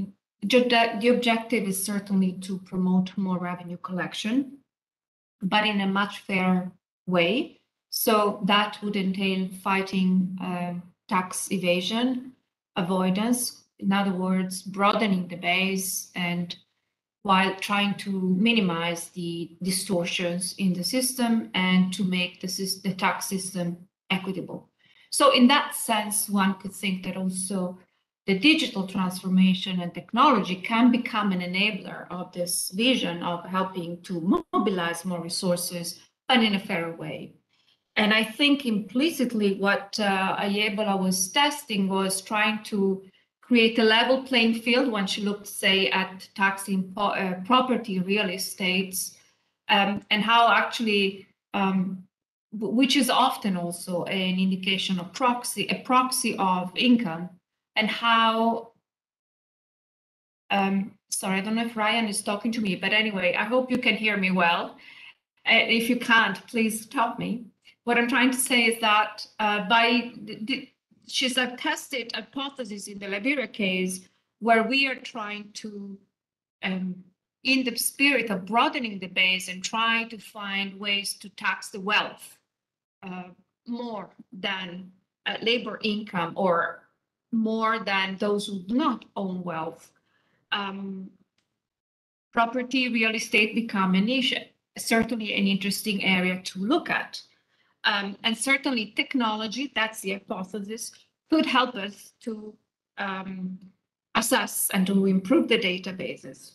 the objective is certainly to promote more revenue collection, but in a much fairer way. So that would entail fighting uh, tax evasion, avoidance, in other words, broadening the base, and while trying to minimize the distortions in the system and to make the, the tax system equitable. So in that sense, one could think that also the digital transformation and technology can become an enabler of this vision of helping to mobilize more resources, but in a fairer way. And I think implicitly what uh, Oyebola was testing was trying to create a level playing field when she looked, say, at taxing uh, property, real estates, um, and how actually, um, which is often also an indication of proxy, a proxy of income, and how, um, sorry, I don't know if Ryan is talking to me, but anyway, I hope you can hear me well. Uh, if you can't, please stop me. What I'm trying to say is that uh, by the, the, she's a tested hypothesis in the Liberia case, where we are trying to, um, in the spirit of broadening the base and trying to find ways to tax the wealth uh, more than uh, labor income or more than those who do not own wealth. Um, property, real estate become an issue, certainly an interesting area to look at. Um, and certainly technology, that's the hypothesis, could help us to um, assess and to improve the databases.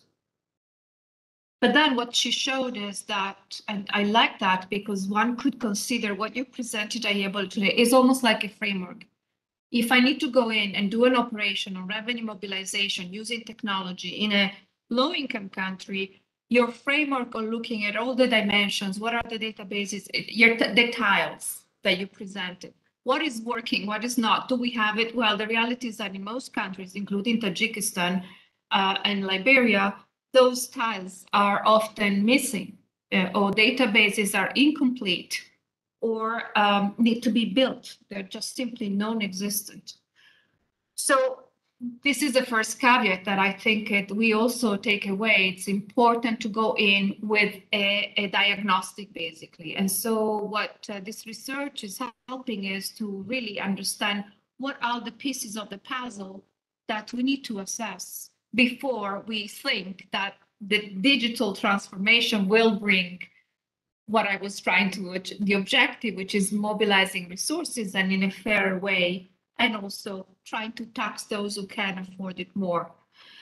But then what she showed is that, and I like that because one could consider what you presented, Oyebola, today is almost like a framework. If I need to go in and do an operation on revenue mobilization using technology in a low-income country, your framework on looking at all the dimensions, what are the databases, your the tiles that you presented, what is working, what is not, do we have it? Well, the reality is that in most countries, including Tajikistan uh, and Liberia, those tiles are often missing uh, or databases are incomplete or um, need to be built. They're just simply non-existent. So this is the first caveat that I think it, we also take away. It's important to go in with a, a diagnostic, basically. And so what uh, this research is helping is to really understand what are the pieces of the puzzle that we need to assess before we think that the digital transformation will bring what I was trying to, the objective, which is mobilizing resources and in a fairer way, and also trying to tax those who can afford it more.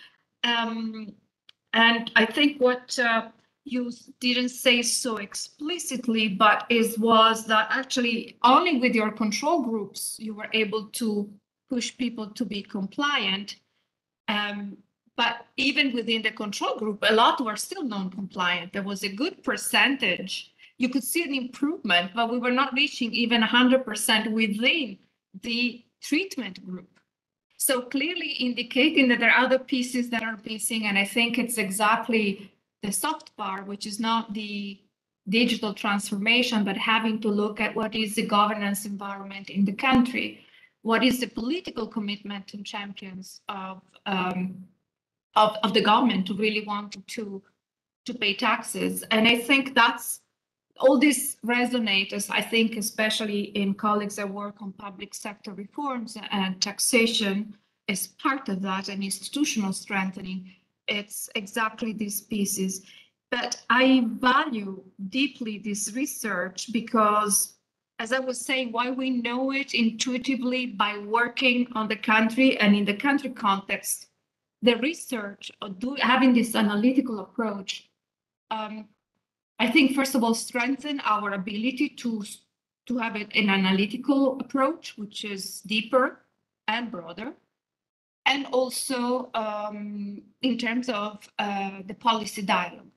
Um, and I think what uh, you didn't say so explicitly, but is was that actually only with your control groups, you were able to push people to be compliant. Um, but even within the control group, a lot were still non-compliant. There was a good percentage. You could see an improvement, but we were not reaching even one hundred percent within the treatment group. So clearly indicating that there are other pieces that are missing. And I think it's exactly the soft part, which is not the digital transformation, but having to look at what is the governance environment in the country. What is the political commitment and champions of, um, of, of the government to really want to, to pay taxes? And I think that's all this resonates, I think, especially in colleagues that work on public sector reforms and taxation as part of that and institutional strengthening. It's exactly these pieces. But I value deeply this research because, as I was saying, why we know it intuitively by working on the country and in the country context, the research or do, having this analytical approach, um, I think, first of all, strengthen our ability to, to have an analytical approach, which is deeper and broader. And also um, in terms of uh, the policy dialogue.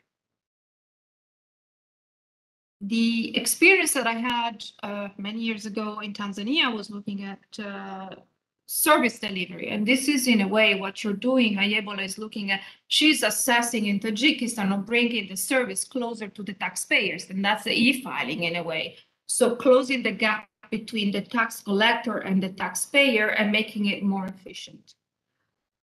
The experience that I had uh, many years ago in Tanzania was looking at uh, service delivery. And this is in a way what you're doing. Oyebola is looking at, she's assessing in Tajikistan of bringing the service closer to the taxpayers. And that's the e-filing in a way. So closing the gap between the tax collector and the taxpayer and making it more efficient.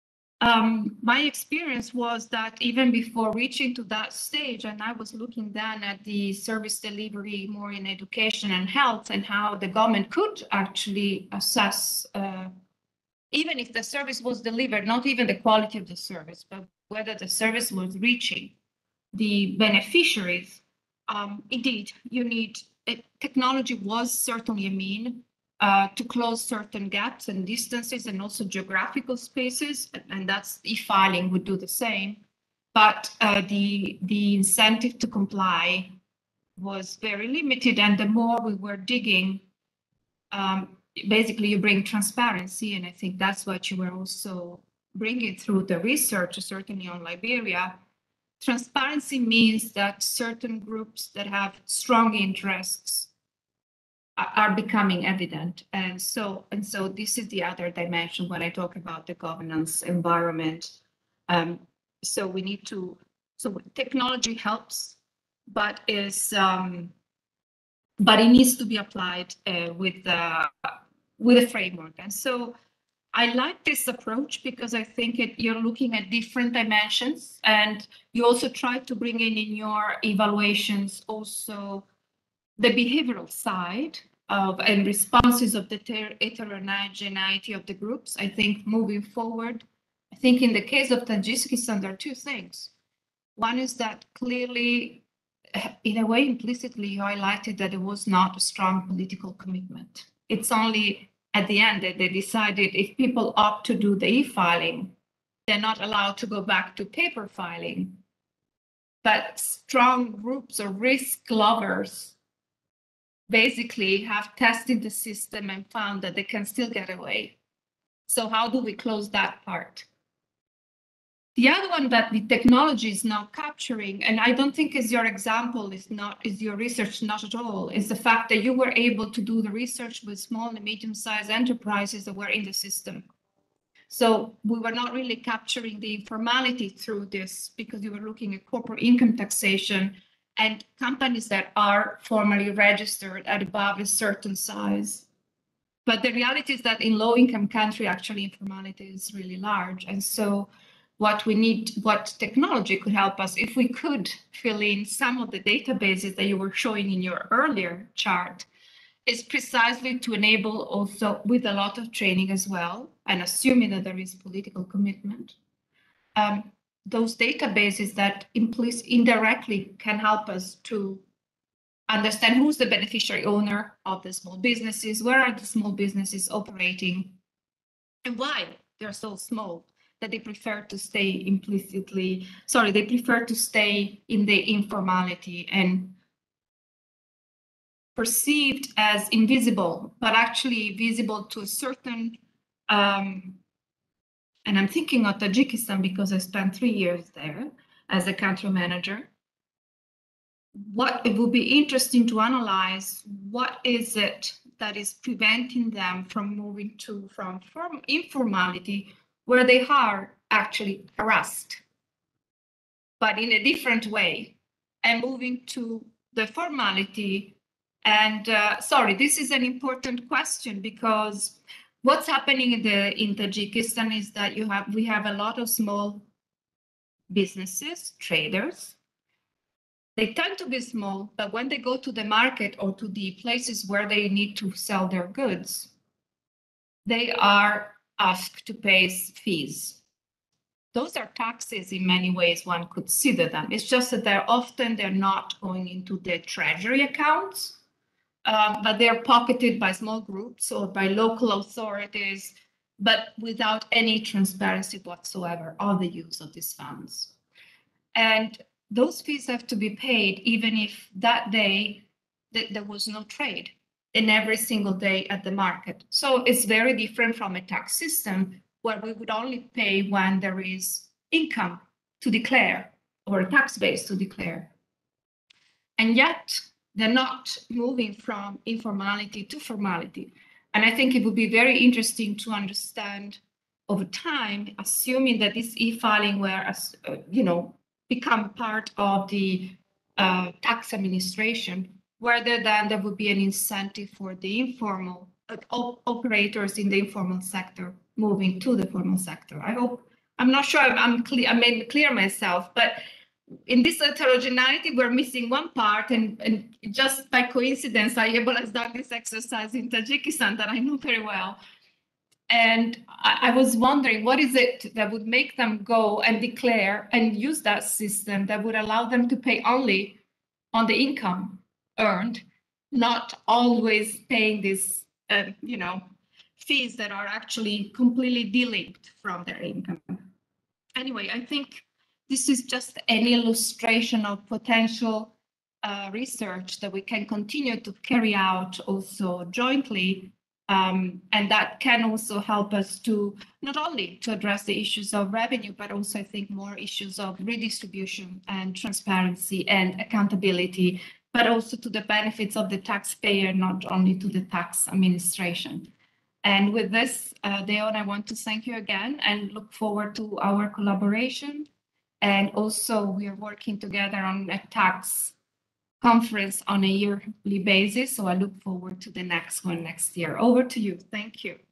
Um, my experience was that even before reaching to that stage, and I was looking then at the service delivery more in education and health and how the government could actually assess, uh, even if the service was delivered, not even the quality of the service, but whether the service was reaching the beneficiaries. Um, indeed, you need, it, technology was certainly a mean uh, to close certain gaps and distances and also geographical spaces, and, and that's e-filing would do the same. But uh, the, the incentive to comply was very limited, and the more we were digging, um, basically you bring transparency, and I think that's what you were also bringing through the research, certainly on Liberia. Transparency means that certain groups that have strong interests are becoming evident. And so, and so this is the other dimension when I talk about the governance environment. Um, so we need to, so technology helps, but is, um, but it needs to be applied uh, with, uh, with a framework. And so I like this approach because I think it, you're looking at different dimensions, and you also try to bring in in your evaluations also the behavioral side of and responses of the heterogeneity of the groups. I think moving forward, I think in the case of Tajikistan, there are two things. One is that clearly, in a way, implicitly, you highlighted that there was not a strong political commitment. It's only at the end that they decided if people opt to do the e-filing, they're not allowed to go back to paper filing. But strong groups or risk lovers basically have tested the system and found that they can still get away. So how do we close that part? The other one that the technology is now capturing, and I don't think is your example, is not is your research, not at all, is the fact that you were able to do the research with small and medium-sized enterprises that were in the system. So we were not really capturing the informality through this because you were looking at corporate income taxation and companies that are formally registered at above a certain size. But the reality is that in low-income country, actually informality is really large. And so what we need, what technology could help us, if we could fill in some of the databases that you were showing in your earlier chart, is precisely to enable also with a lot of training as well, and assuming that there is political commitment, um, those databases that implicit indirectly can help us to understand who's the beneficiary owner of the small businesses, where are the small businesses operating, and why they're so small that they prefer to stay implicitly, sorry, they prefer to stay in the informality and perceived as invisible, but actually visible to a certain, um, and I'm thinking of Tajikistan because I spent three years there as a country manager. What it would be interesting to analyze, what is it that is preventing them from moving to from form, informality, where they are actually harassed, but in a different way, and moving to the formality. And uh, sorry, this is an important question because what's happening in the in Tajikistan is that you have we have a lot of small businesses, traders. They tend to be small, but when they go to the market or to the places where they need to sell their goods, they are asked to pay fees. Those are taxes in many ways, one could consider them. It's just that they're often, they're not going into the treasury accounts, um, but they're pocketed by small groups or by local authorities, but without any transparency whatsoever on the use of these funds. And those fees have to be paid even if that day th there was no trade in every single day at the market. So it's very different from a tax system where we would only pay when there is income to declare or a tax base to declare. And yet they're not moving from informality to formality. And I think it would be very interesting to understand over time, assuming that this e-filing were, uh, you know, become part of the uh, tax administration, whether then there would be an incentive for the informal uh, op operators in the informal sector moving to the formal sector. I hope I'm not sure I'm, I'm clear, I made clear myself, but in this heterogeneity, we're missing one part, and, and just by coincidence, Oyebola has done this exercise in Tajikistan that I know very well. And I, I was wondering, what is it that would make them go and declare and use that system that would allow them to pay only on the income earned, not always paying these, uh, you know, fees that are actually completely delinked from their income. Anyway, I think this is just an illustration of potential uh, research that we can continue to carry out also jointly, um, and that can also help us to not only to address the issues of revenue, but also I think more issues of redistribution and transparency and accountability, but also to the benefits of the taxpayer, not only to the tax administration. And with this, uh, Deon, I want to thank you again and look forward to our collaboration. And also, we are working together on a tax conference on a yearly basis. So I look forward to the next one next year. Over to you. Thank you.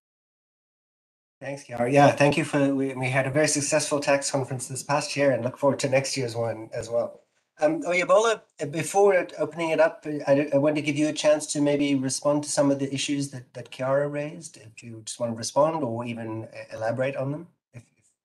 Thanks, Chiara. Yeah, thank you for, we, we had a very successful tax conference this past year and look forward to next year's one as well. Um, Oyebola, before opening it up, I, I want to give you a chance to maybe respond to some of the issues that, that Chiara raised, if you just want to respond or even elaborate on them. If,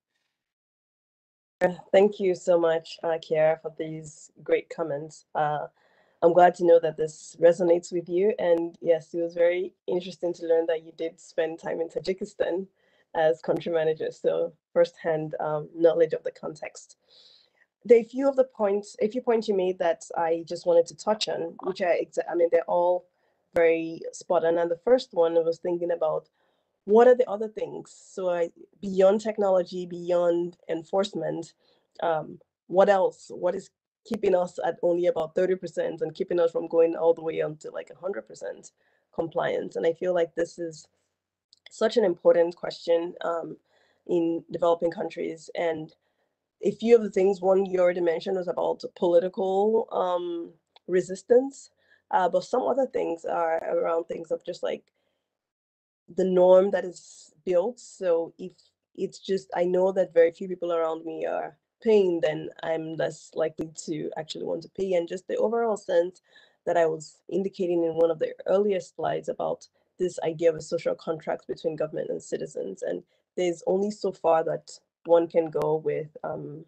if... Thank you so much, uh, Chiara, for these great comments. Uh, I'm glad to know that this resonates with you. And yes, it was very interesting to learn that you did spend time in Tajikistan as country manager. So firsthand um, knowledge of the context. There are a few of the points, a few points you made that I just wanted to touch on, which I, I mean, they're all very spot on. And the first one I was thinking about, what are the other things? So I, beyond technology, beyond enforcement, um, what else? What is keeping us at only about thirty percent and keeping us from going all the way on to like one hundred percent compliance? And I feel like this is such an important question um, in developing countries. And a few of the things, one you already mentioned was about political um, resistance, uh, but some other things are around things of just like the norm that is built. So if it's just, I know that very few people around me are paying, then I'm less likely to actually want to pay. And just the overall sense that I was indicating in one of the earlier slides about this idea of a social contract between government and citizens. And there's only so far that one can go with um,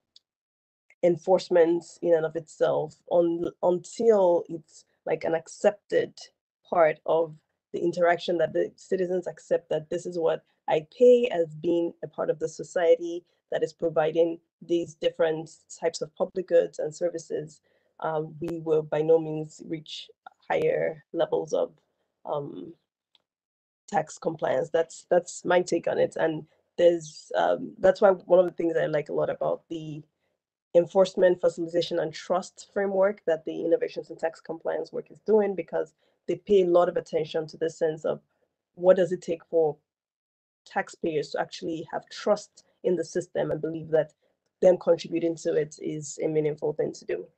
enforcement in and of itself on, until it's like an accepted part of the interaction, that the citizens accept that this is what I pay as being a part of the society that is providing these different types of public goods and services. Um, we will by no means reach higher levels of um, tax compliance. That's that's my take on it. And there's um, that's why one of the things I like a lot about the enforcement, facilitation, and trust framework that the innovations and tax compliance work is doing, because they pay a lot of attention to the sense of what does it take for taxpayers to actually have trust in the system and believe that them contributing to it is a meaningful thing to do.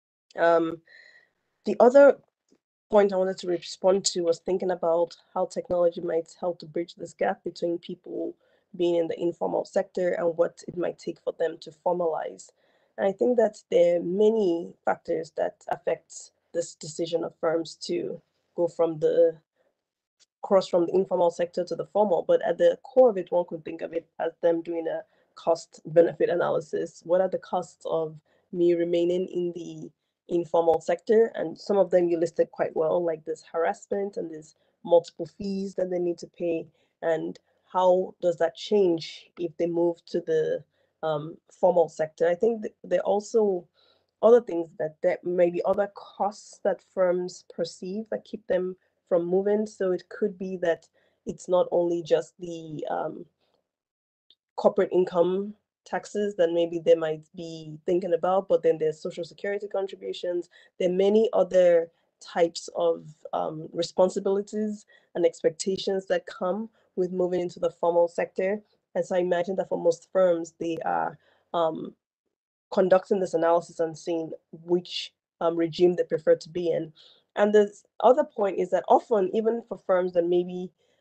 Um, the other point I wanted to respond to was thinking about how technology might help to bridge this gap between people being in the informal sector and what it might take for them to formalize. And I think that there are many factors that affect this decision of firms to go from the cross from the informal sector to the formal. But at the core of it, one could think of it as them doing a cost benefit analysis. What are the costs of me remaining in the informal sector? And some of them you listed quite well, like this harassment and there's multiple fees that they need to pay. And how does that change if they move to the um, formal sector? I think there are also other things that there may be other costs that firms perceive that keep them from moving. So it could be that it's not only just the um, corporate income taxes that maybe they might be thinking about, but then there's social security contributions. There are many other types of um, responsibilities and expectations that come with moving into the formal sector. And so I imagine that for most firms, they are um, conducting this analysis and seeing which um, regime they prefer to be in. And the other point is that often, even for firms that maybe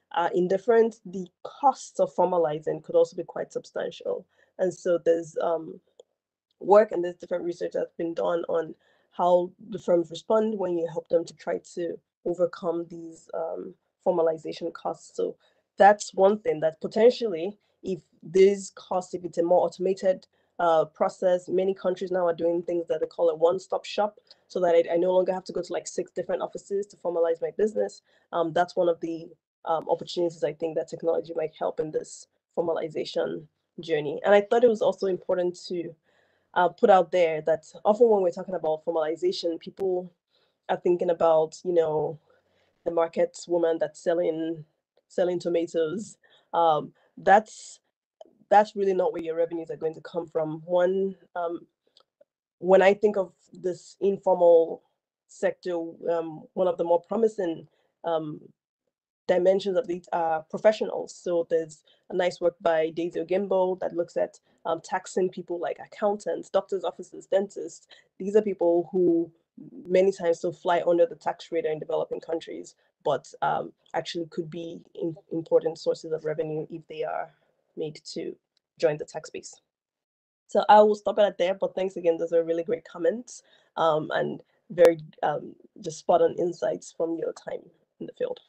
are indifferent, the costs of formalizing could also be quite substantial. And so there's um, work and there's different research that's been done on how the firms respond when you help them to try to overcome these um, formalization costs. So that's one thing that potentially, if these costs, if it's a more automated uh, process, many countries now are doing things that they call a one-stop shop, so that I, I no longer have to go to like six different offices to formalize my business. Um, that's one of the um, opportunities I think that technology might help in this formalization journey. And I thought it was also important to uh, put out there that often when we're talking about formalization, people are thinking about, you know, the market woman that's selling selling tomatoes. Um, that's that's really not where your revenues are going to come from. One, um, when I think of this informal sector, um, one of the more promising um, dimensions of these uh, professionals. So there's a nice work by Daisy Ogimbo that looks at um, taxing people like accountants, doctors' offices, dentists. These are people who many times still fly under the tax radar in developing countries, but um, actually could be in, important sources of revenue if they are made to join the tax base. So I will stop it there, but thanks again. Those are really great comments um, and very um, just spot on insights from your time in the field.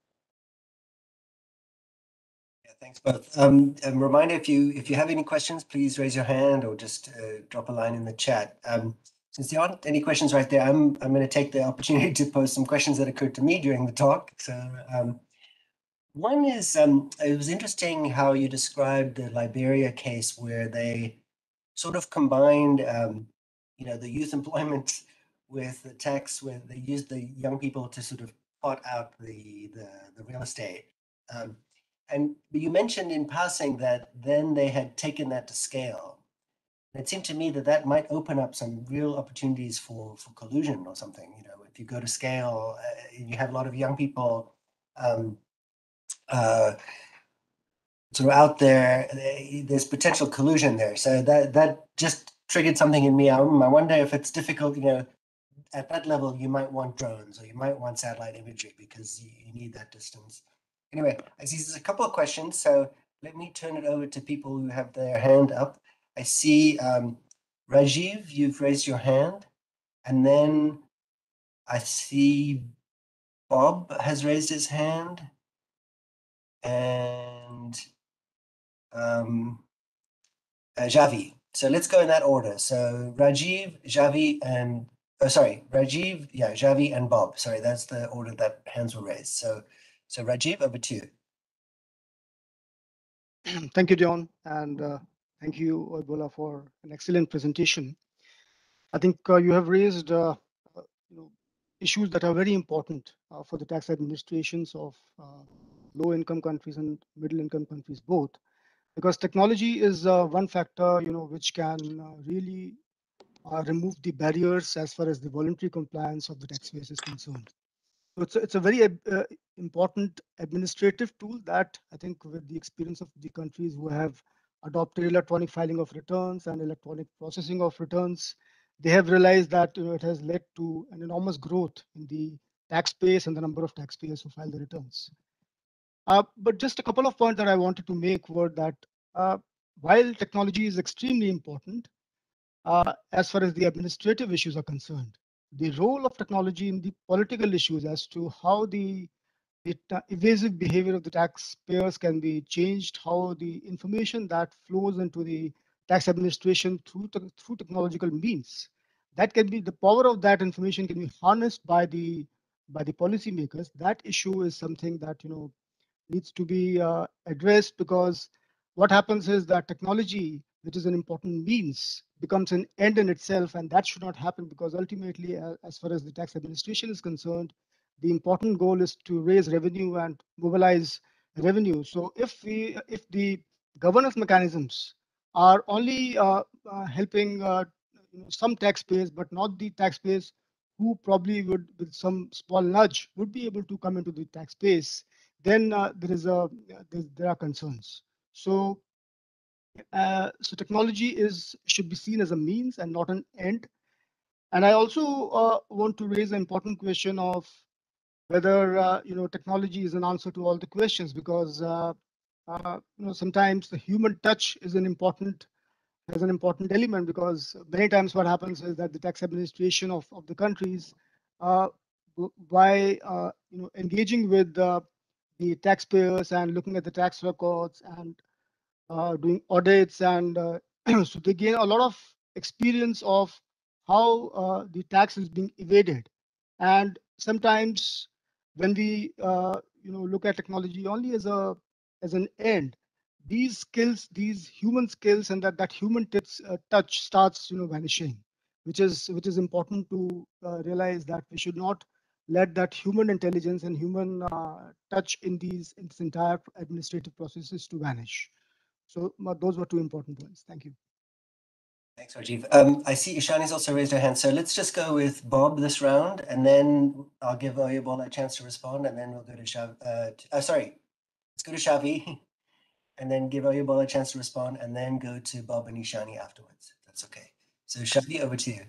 Yeah, thanks both. Um, a reminder, if you if you have any questions, please raise your hand or just uh, drop a line in the chat. Um, since there aren't any questions right there, I'm I'm going to take the opportunity to post some questions that occurred to me during the talk. So um, one is, um, it was interesting how you described the Liberia case where they sort of combined, um, you know, the youth employment with the tax, where they used the young people to sort of pot out the the, the real estate. Um, and you mentioned in passing that then they had taken that to scale. And it seemed to me that that might open up some real opportunities for for collusion or something. You know, if you go to scale, uh, you have a lot of young people um, uh, sort of out there. There's potential collusion there. So that that just triggered something in me. I, I wonder if it's difficult. You know, at that level, you might want drones or you might want satellite imagery because you, you need that distance. Anyway, I see there's a couple of questions, so let me turn it over to people who have their hand up. I see um, Rajiv, you've raised your hand, and then I see Bob has raised his hand, and um, uh, Javi. So let's go in that order. So Rajiv, Javi, and oh, sorry, Rajiv, yeah, Javi and Bob. Sorry, that's the order that hands were raised. So, so Rajiv, over to you. Thank you, John, and uh, thank you, Oyebola, for an excellent presentation. I think uh, you have raised uh, uh, you know, issues that are very important uh, for the tax administrations of uh, low-income countries and middle-income countries both, because technology is uh, one factor, you know, which can uh, really uh, remove the barriers as far as the voluntary compliance of the taxpayers is concerned. So it's a, it's a very uh, important administrative tool that I think, with the experience of the countries who have adopted electronic filing of returns and electronic processing of returns, they have realized that, you know, it has led to an enormous growth in the tax base and the number of taxpayers who file the returns. Uh, but just a couple of points that I wanted to make were that uh, while technology is extremely important, uh, as far as the administrative issues are concerned, the role of technology in the political issues as to how the, the evasive behavior of the taxpayers can be changed, how the information that flows into the tax administration through, te through technological means, that can be, the power of that information can be harnessed by the by the policymakers. That issue is something that, you know, needs to be uh, addressed, because what happens is that technology, which is an important means, becomes an end in itself, and that should not happen, because ultimately, uh, as far as the tax administration is concerned, the important goal is to raise revenue and mobilize revenue. So if we, if the governance mechanisms are only uh, uh, helping uh, you know, some taxpayers, but not the taxpayers who probably would, with some small nudge, would be able to come into the tax base, then uh, there is a there, there are concerns. So uh, so technology is should be seen as a means and not an end. And I also uh, want to raise an important question of whether uh, you know technology is an answer to all the questions, because uh, uh, you know sometimes the human touch is an important as an important element, because many times what happens is that the tax administration of, of the countries, uh, by uh, you know engaging with uh, the taxpayers and looking at the tax records and uh, doing audits, and uh, so they gain a lot of experience of how uh, the tax is being evaded. And sometimes when we uh, you know look at technology only as a as an end, these skills, these human skills, and that that human touch, uh, touch starts you know vanishing, which is which is important to uh, realize that we should not let that human intelligence and human uh, touch in these in this entire administrative processes to vanish. So uh, those were two important points. Thank you. Thanks, Rajiv. Um, I see Ishani's also raised her hand. So let's just go with Bob this round, and then I'll give Oyebola a chance to respond, and then we'll go to Shav. Uh, uh, sorry, let's go to Shavi, and then give Oyebola a chance to respond, and then go to Bob and Ishani afterwards. That's okay. So Shavi, over to you.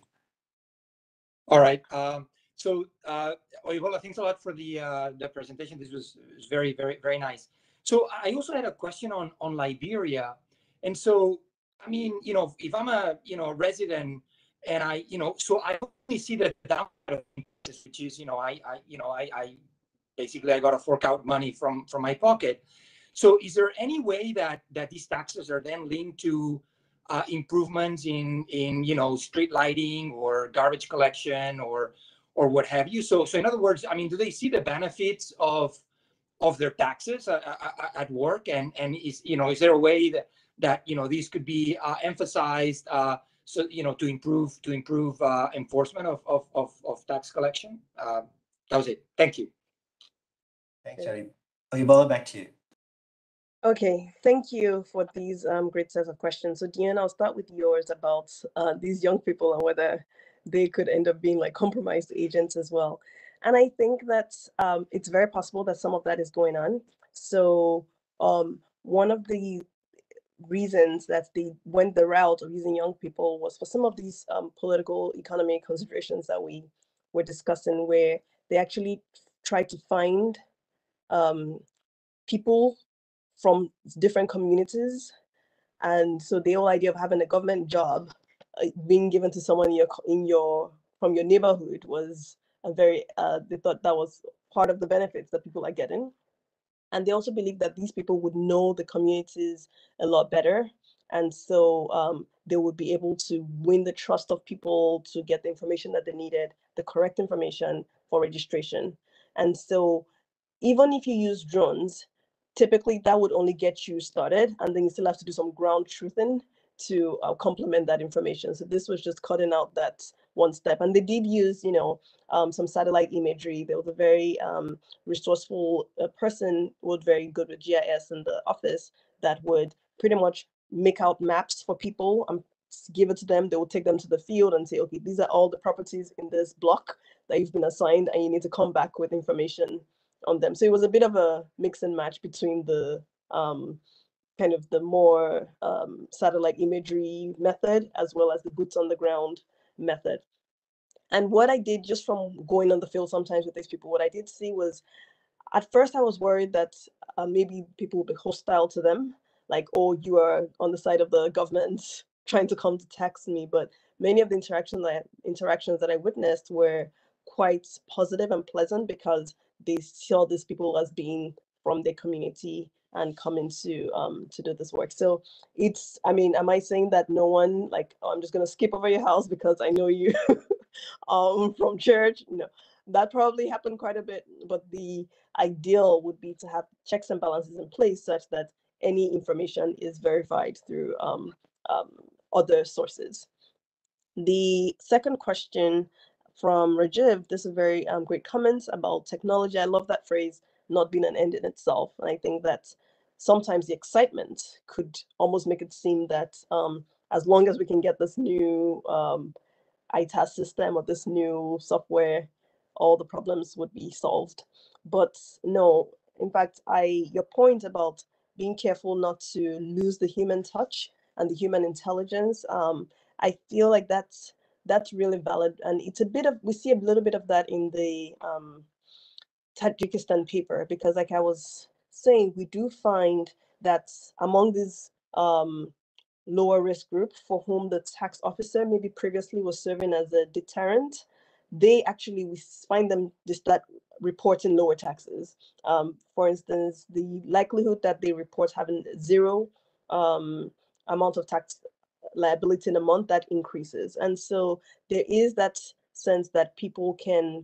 All right. Um, so uh, Oyebola, thanks a lot for the uh, the presentation. This was, was very, very, very nice. So I also had a question on on Liberia, and so I mean, you know, if I'm a you know resident, and I you know, so I only see the downside of this, which is you know, I I you know, I, I basically I got to fork out money from from my pocket. So is there any way that that these taxes are then linked to uh, improvements in in you know street lighting or garbage collection or or what have you? So so in other words, I mean, do they see the benefits of of their taxes uh, at work? And and is you know is there a way that that you know these could be uh, emphasized uh, so you know to improve to improve uh, enforcement of, of of of tax collection? Uh, that was it. Thank you. Thanks, Shavi. Oyebola, back to you. Okay, thank you for these um, great sets of questions. So, Diane, I'll start with yours about uh, these young people and whether they could end up being like compromised agents as well. And I think that um, it's very possible that some of that is going on. So, um, one of the reasons that they went the route of using young people was for some of these um, political economy considerations that we were discussing, where they actually tried to find um, people from different communities. And so the whole idea of having a government job uh, being given to someone in your, in your from your neighborhood was a very, uh, they thought that was part of the benefits that people are getting. And they also believe that these people would know the communities a lot better. And so um, they would be able to win the trust of people to get the information that they needed, the correct information for registration. And so even if you use drones, typically that would only get you started, and then you still have to do some ground truthing to uh, complement that information. So this was just cutting out that one step. And they did use, you know, um, some satellite imagery. There was a very um, resourceful uh, person who was very good with G I S in the office that would pretty much make out maps for people and give it to them. They would take them to the field and say, okay, these are all the properties in this block that you've been assigned, and you need to come back with information on them. So it was a bit of a mix and match between the um, kind of the more um, satellite imagery method as well as the boots on the ground method. And what I did just from going on the field sometimes with these people, what I did see was, at first I was worried that uh, maybe people would be hostile to them, like, oh, you are on the side of the government trying to come to tax me. But many of the interactions that interactions that I witnessed were quite positive and pleasant, because they saw these people as being from their community and coming to um to do this work. So it's, I mean, am I saying that no one, like, oh, I'm just gonna skip over your house because I know you um from church? No, that probably happened quite a bit, but the ideal would be to have checks and balances in place such that any information is verified through um, um, other sources. The second question from Rajiv, this is very um, great comments about technology. I love that phrase, not being an end in itself. And I think that sometimes the excitement could almost make it seem that um, as long as we can get this new um, I T A S system or this new software, all the problems would be solved. But no, in fact, I your point about being careful not to lose the human touch and the human intelligence, um, I feel like that's that's really valid, and it's a bit of, we see a little bit of that in the um, Tajikistan paper, because like I was saying, we do find that among these um, lower risk group for whom the tax officer maybe previously was serving as a deterrent, they actually, we find them just that reporting lower taxes. Um, for instance, the likelihood that they report having zero um, amount of tax liability in a month, that increases. And so there is that sense that people can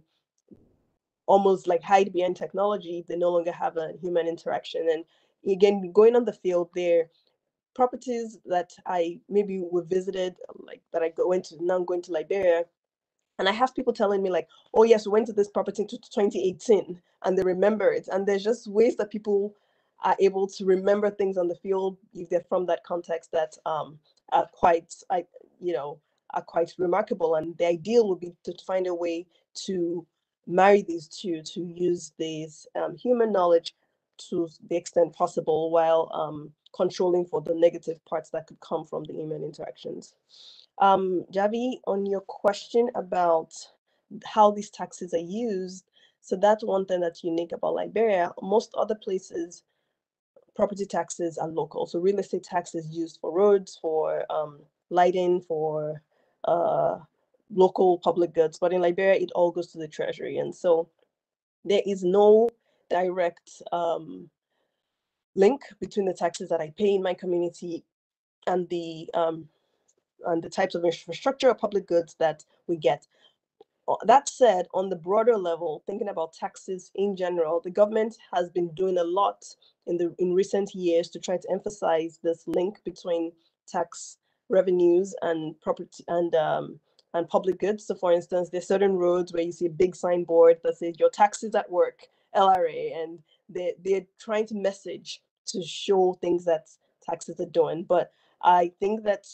almost like hide behind technology if they no longer have a human interaction. And again, going on the field there, properties that I maybe were visited, like that I go into, now I'm going to Liberia, and I have people telling me like, oh yes, we went to this property in twenty eighteen, and they remember it. And there's just ways that people are able to remember things on the field if they're from that context that um, are quite, I, you know, are quite remarkable. And the ideal would be to find a way to marry these two, to use these um, human knowledge to the extent possible, while um, controlling for the negative parts that could come from the human interactions. Um, Javi, on your question about how these taxes are used, so that's one thing that's unique about Liberia. Most other places, property taxes are local. So real estate tax is used for roads, for um, lighting, for uh, local public goods. But in Liberia, it all goes to the treasury. And so there is no direct um, link between the taxes that I pay in my community and the um, and the types of infrastructure or public goods that we get. That said, on the broader level, thinking about taxes in general, the government has been doing a lot in the in recent years to try to emphasize this link between tax revenues and property and um, and public goods. So, for instance, there's certain roads where you see a big signboard that says "Your taxes at work," L R A, and they they're trying to message to show things that taxes are doing. But I think that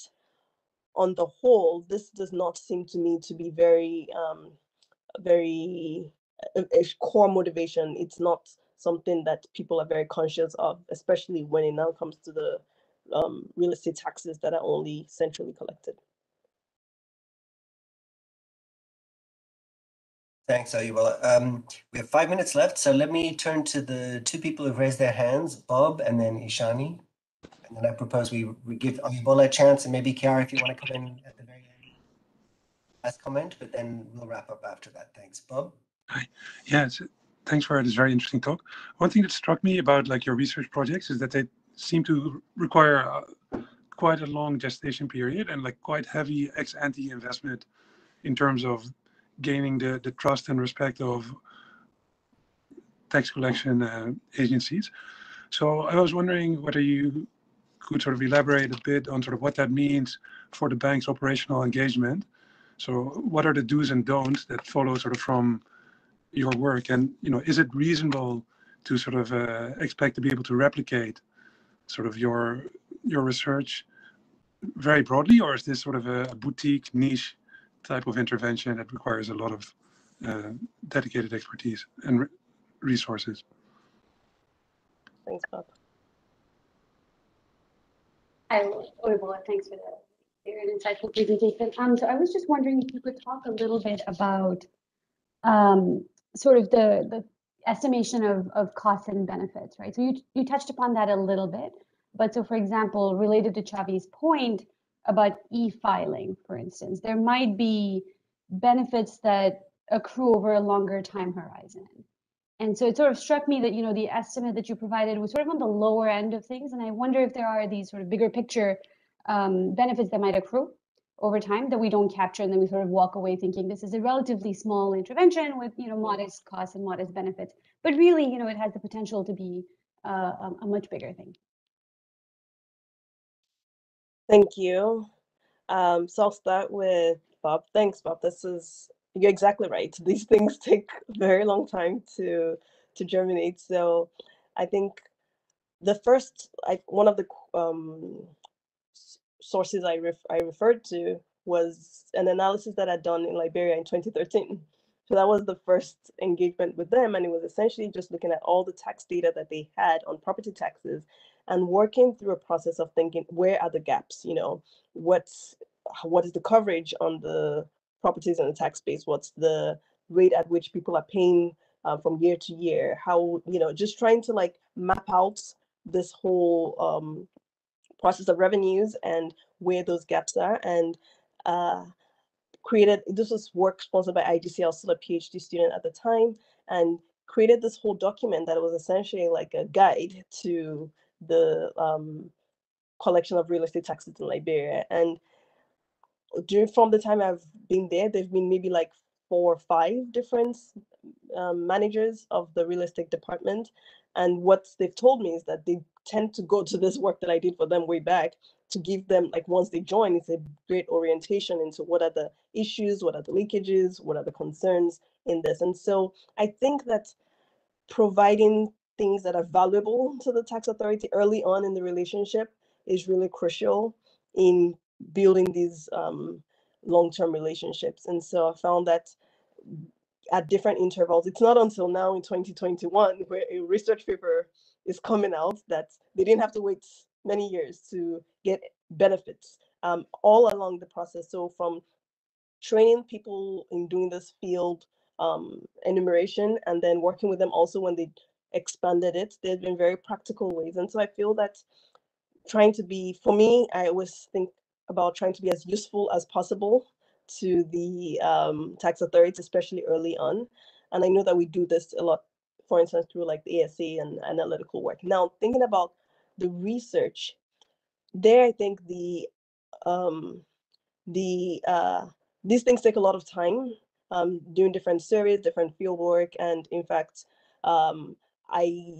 on the whole, this does not seem to me to be very, um, very a, a core motivation. It's not something that people are very conscious of, especially when it now comes to the um, real estate taxes that are only centrally collected. Thanks, Oyebola. Um, we have five minutes left, so let me turn to the two people who've raised their hands, Bob and then Ishani. And then I propose we, we give Oyebola a chance, and maybe Kiara, if you want to come in at the very end, last comment, but then we'll wrap up after that. Thanks, Bob. Hi. Yeah, it's, thanks for this very interesting talk. One thing that struck me about like your research projects is that they seem to require uh, quite a long gestation period and like quite heavy ex-ante investment in terms of gaining the, the trust and respect of tax collection uh, agencies. So I was wondering whether you could sort of elaborate a bit on sort of what that means for the bank's operational engagement. So what are the do's and don'ts that follow sort of from your work? And, you know, is it reasonable to sort of uh, expect to be able to replicate sort of your your research very broadly, or is this sort of a, a boutique niche type of intervention that requires a lot of uh, dedicated expertise and re resources? Thanks, Bob. Hi, Oyebola, thanks for the very insightful presentation. Um, so I was just wondering if you could talk a little bit about um, sort of the, the estimation of, of costs and benefits, right? So you, you touched upon that a little bit, but so for example, related to Chavi's point about e-filing, for instance, there might be benefits that accrue over a longer time horizon. And so it sort of struck me that, you know, the estimate that you provided was sort of on the lower end of things. And I wonder if there are these sort of bigger picture um, benefits that might accrue over time that we don't capture, and then we sort of walk away thinking this is a relatively small intervention with, you know, modest costs and modest benefits. But really, you know, it has the potential to be uh, a, a much bigger thing. Thank you. Um, so I'll start with Bob. Thanks, Bob. This is, you're exactly right. These things take a very long time to to germinate. So I think the first, I, one of the um, sources I, ref, I referred to was an analysis that I'd done in Liberia in twenty thirteen. So that was the first engagement with them. And it was essentially just looking at all the tax data that they had on property taxes and working through a process of thinking, where are the gaps? You know, what's, what is the coverage on the properties in the tax base? What's the rate at which people are paying uh, from year to year, how, you know, just trying to like map out this whole um, process of revenues and where those gaps are. And uh, created, this was work sponsored by I G C. I was still a PhD student at the time, and created this whole document that was essentially like a guide to the um, collection of real estate taxes in Liberia. And during, from the time I've been there, there've been maybe like four or five different um, managers of the real estate department. And what they've told me is that they tend to go to this work that I did for them way back to give them, like, once they join, it's a great orientation into what are the issues, what are the leakages, what are the concerns in this. And so I think that providing things that are valuable to the tax authority early on in the relationship is really crucial in building these um, long-term relationships. And so I found that at different intervals, it's not until now in twenty twenty-one where a research paper is coming out that they didn't have to wait many years to get benefits um, all along the process. So from training people in doing this field um, enumeration and then working with them also when they expanded it, there's been very practical ways. And so I feel that trying to be, for me, I always think about trying to be as useful as possible to the um, tax authorities, especially early on. And I know that we do this a lot, for instance, through like the A S A and analytical work. Now, thinking about the research, there I think the um, the uh, these things take a lot of time, um, doing different surveys, different field work, and in fact, um, I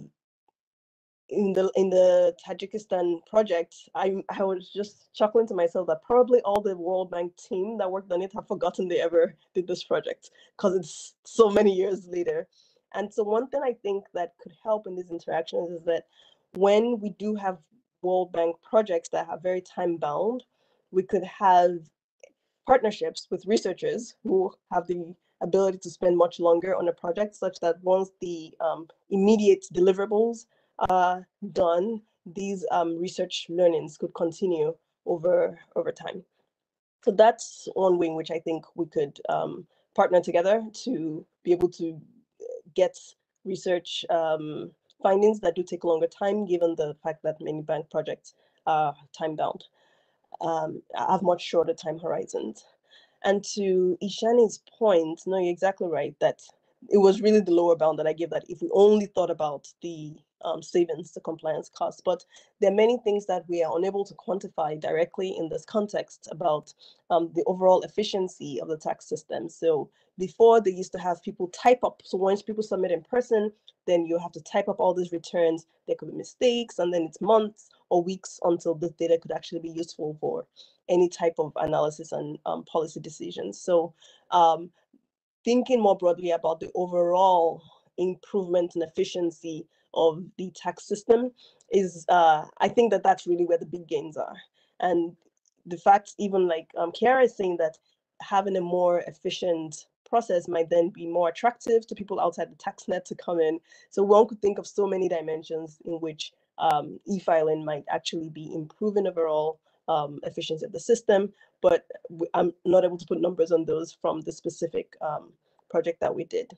in the in the Tajikistan project, I I was just chuckling to myself that probably all the World Bank team that worked on it have forgotten they ever did this project because it's so many years later. And so one thing I think that could help in these interactions is that when we do have World Bank projects that are very time bound, we could have partnerships with researchers who have the ability to spend much longer on a project, such that once the um, immediate deliverables are done, these um, research learnings could continue over over time. So that's one way in which I think we could um, partner together to be able to get research um, findings that do take a longer time, given the fact that many bank projects are time bound, um, have much shorter time horizons. And to Ishani's point, no, you're exactly right that it was really the lower bound that I gave, that if we only thought about the um, savings, the compliance costs. But there are many things that we are unable to quantify directly in this context about um, the overall efficiency of the tax system. So before, they used to have people type up. So once people submit in person, then you have to type up all these returns. There could be mistakes, and then it's months or weeks until this data could actually be useful for any type of analysis and um, policy decisions. So um, thinking more broadly about the overall improvement and efficiency of the tax system is, uh, I think that that's really where the big gains are. And the fact, even like um, Kiara is saying, that having a more efficient process might then be more attractive to people outside the tax net to come in. So one could think of so many dimensions in which um, e-filing might actually be improving overall um, efficiency of the system, but I'm not able to put numbers on those from the specific um, project that we did.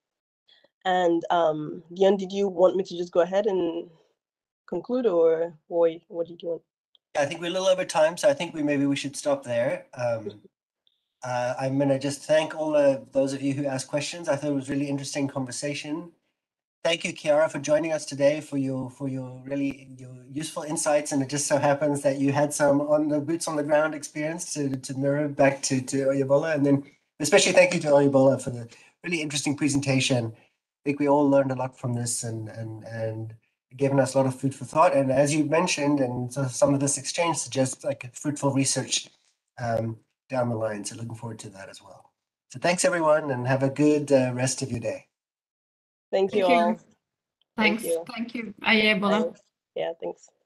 And um, Dion, did you want me to just go ahead and conclude, or what, what did you want? I think we're a little over time, so I think we maybe we should stop there. Um, uh, I'm going to just thank all of those of you who asked questions. I thought it was a really interesting conversation. Thank you, Kiara, for joining us today, for your for your really your useful insights. And it just so happens that you had some on the boots on the ground experience to, to mirror back to, to Oyebola. And then especially thank you to Oyebola for the really interesting presentation. I think we all learned a lot from this, and and and given us a lot of food for thought. And as you mentioned, and so some of this exchange suggests like fruitful research um, down the line. So looking forward to that as well. So thanks, everyone, and have a good uh, rest of your day. Thank you Thank you. all. Thanks. Thank you. Thank you, Oyebola. Thanks. Yeah, thanks.